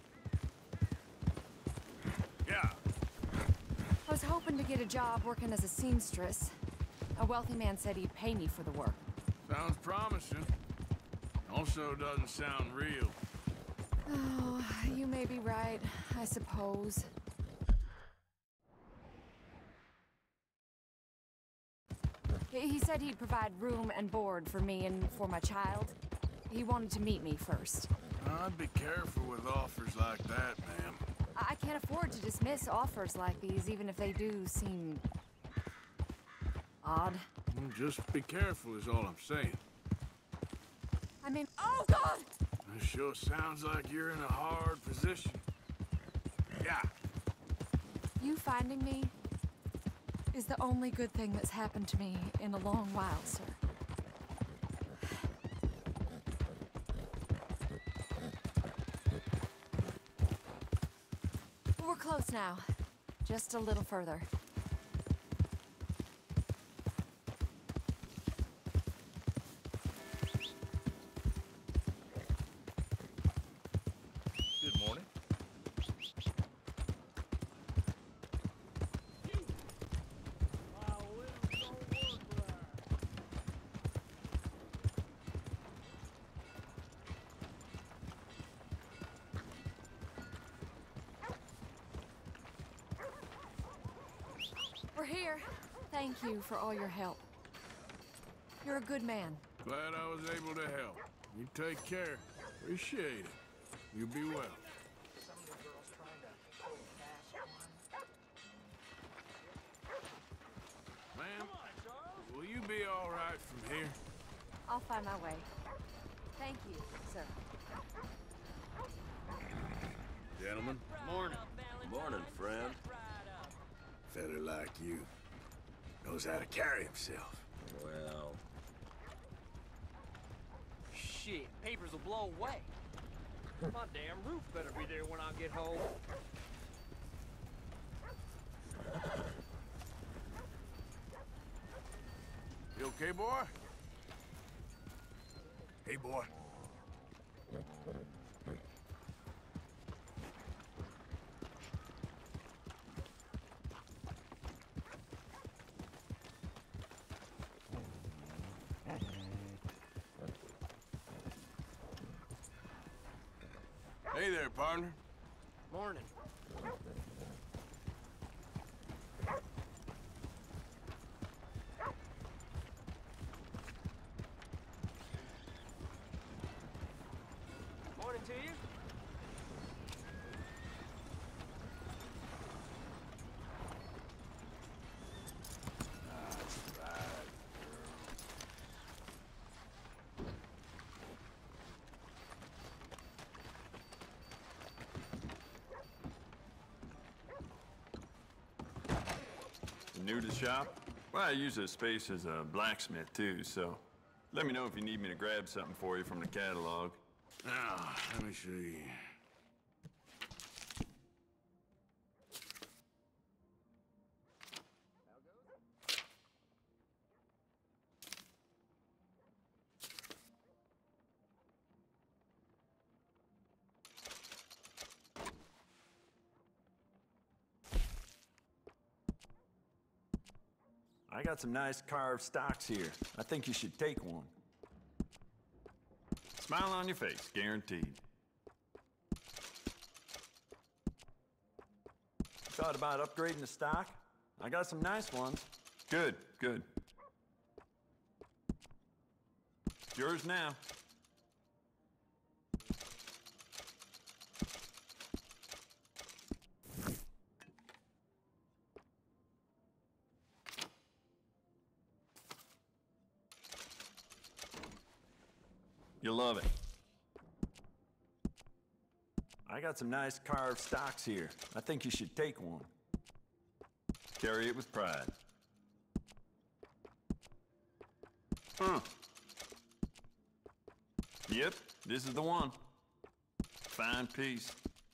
Yeah. I was hoping to get a job working as a seamstress. A wealthy man said he'd pay me for the work. Sounds promising. Also doesn't sound real. Oh, you may be right, I suppose. He said he'd provide room and board for me and for my child. He wanted to meet me first. I'd be careful with offers like that, ma'am. I can't afford to dismiss offers like these, even if they do seem... odd. Just be careful is all I'm saying. I mean, oh God! It sure sounds like you're in a hard position. Yeah. You finding me is the only good thing that's happened to me in a long while, sir. We're close now. Just a little further. Good morning. We're here. Thank you for all your help. You're a good man. Glad I was able to help. You take care. Appreciate it. You be well. Ma'am, will you be all right from here? I'll find my way. Thank you, sir. Gentlemen. Morning. Morning, friend. Fella like you knows how to carry himself. Well, Shit, papers will blow away. My damn roof better be there when I get home. You okay, boy? Hey, boy. Hey there, partner. Morning. Morning to you. New to the shop? Well, I use this space as a blacksmith, too, so let me know if you need me to grab something for you from the catalog. Now, let me see. I got some nice carved stocks here. I think you should take one. Smile on your face, guaranteed. Thought about upgrading the stock? I got some nice ones. Good, good. Yours now. You'll love it. I got some nice carved stocks here. I think you should take one. Carry it with pride. Huh. Yep, this is the one. Fine piece.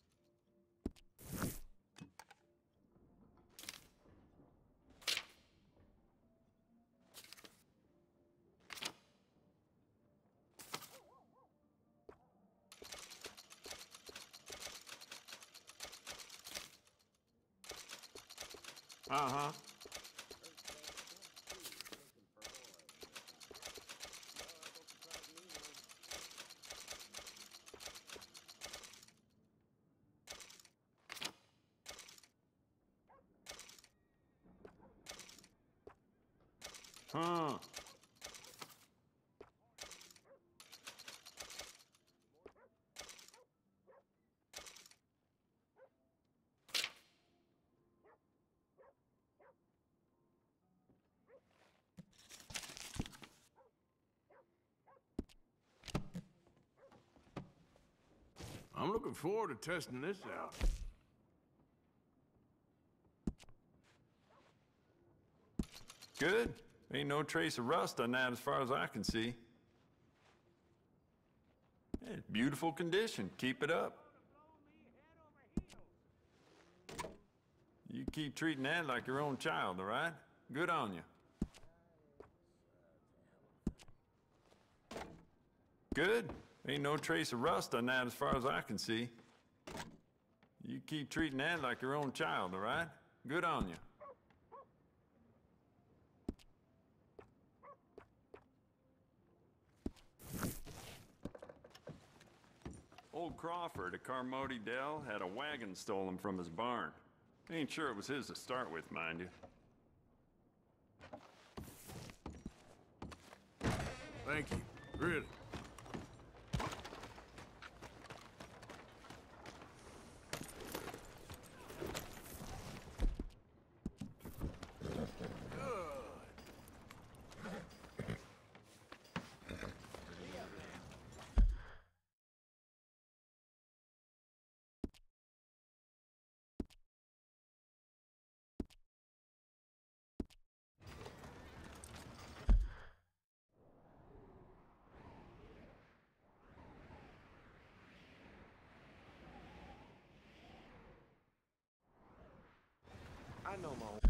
Uh-huh. Huh. I'm looking forward to testing this out. Good. Ain't no trace of rust on that as far as I can see. Yeah, it's beautiful condition. Keep it up. You keep treating that like your own child, all right? Good on you. Good. Ain't no trace of rust on that as far as I can see. You keep treating that like your own child, all right? Good on you. Old Crawford at Carmody Dell had a wagon stolen from his barn. Ain't sure it was his to start with, mind you. Thank you. Really. I know my own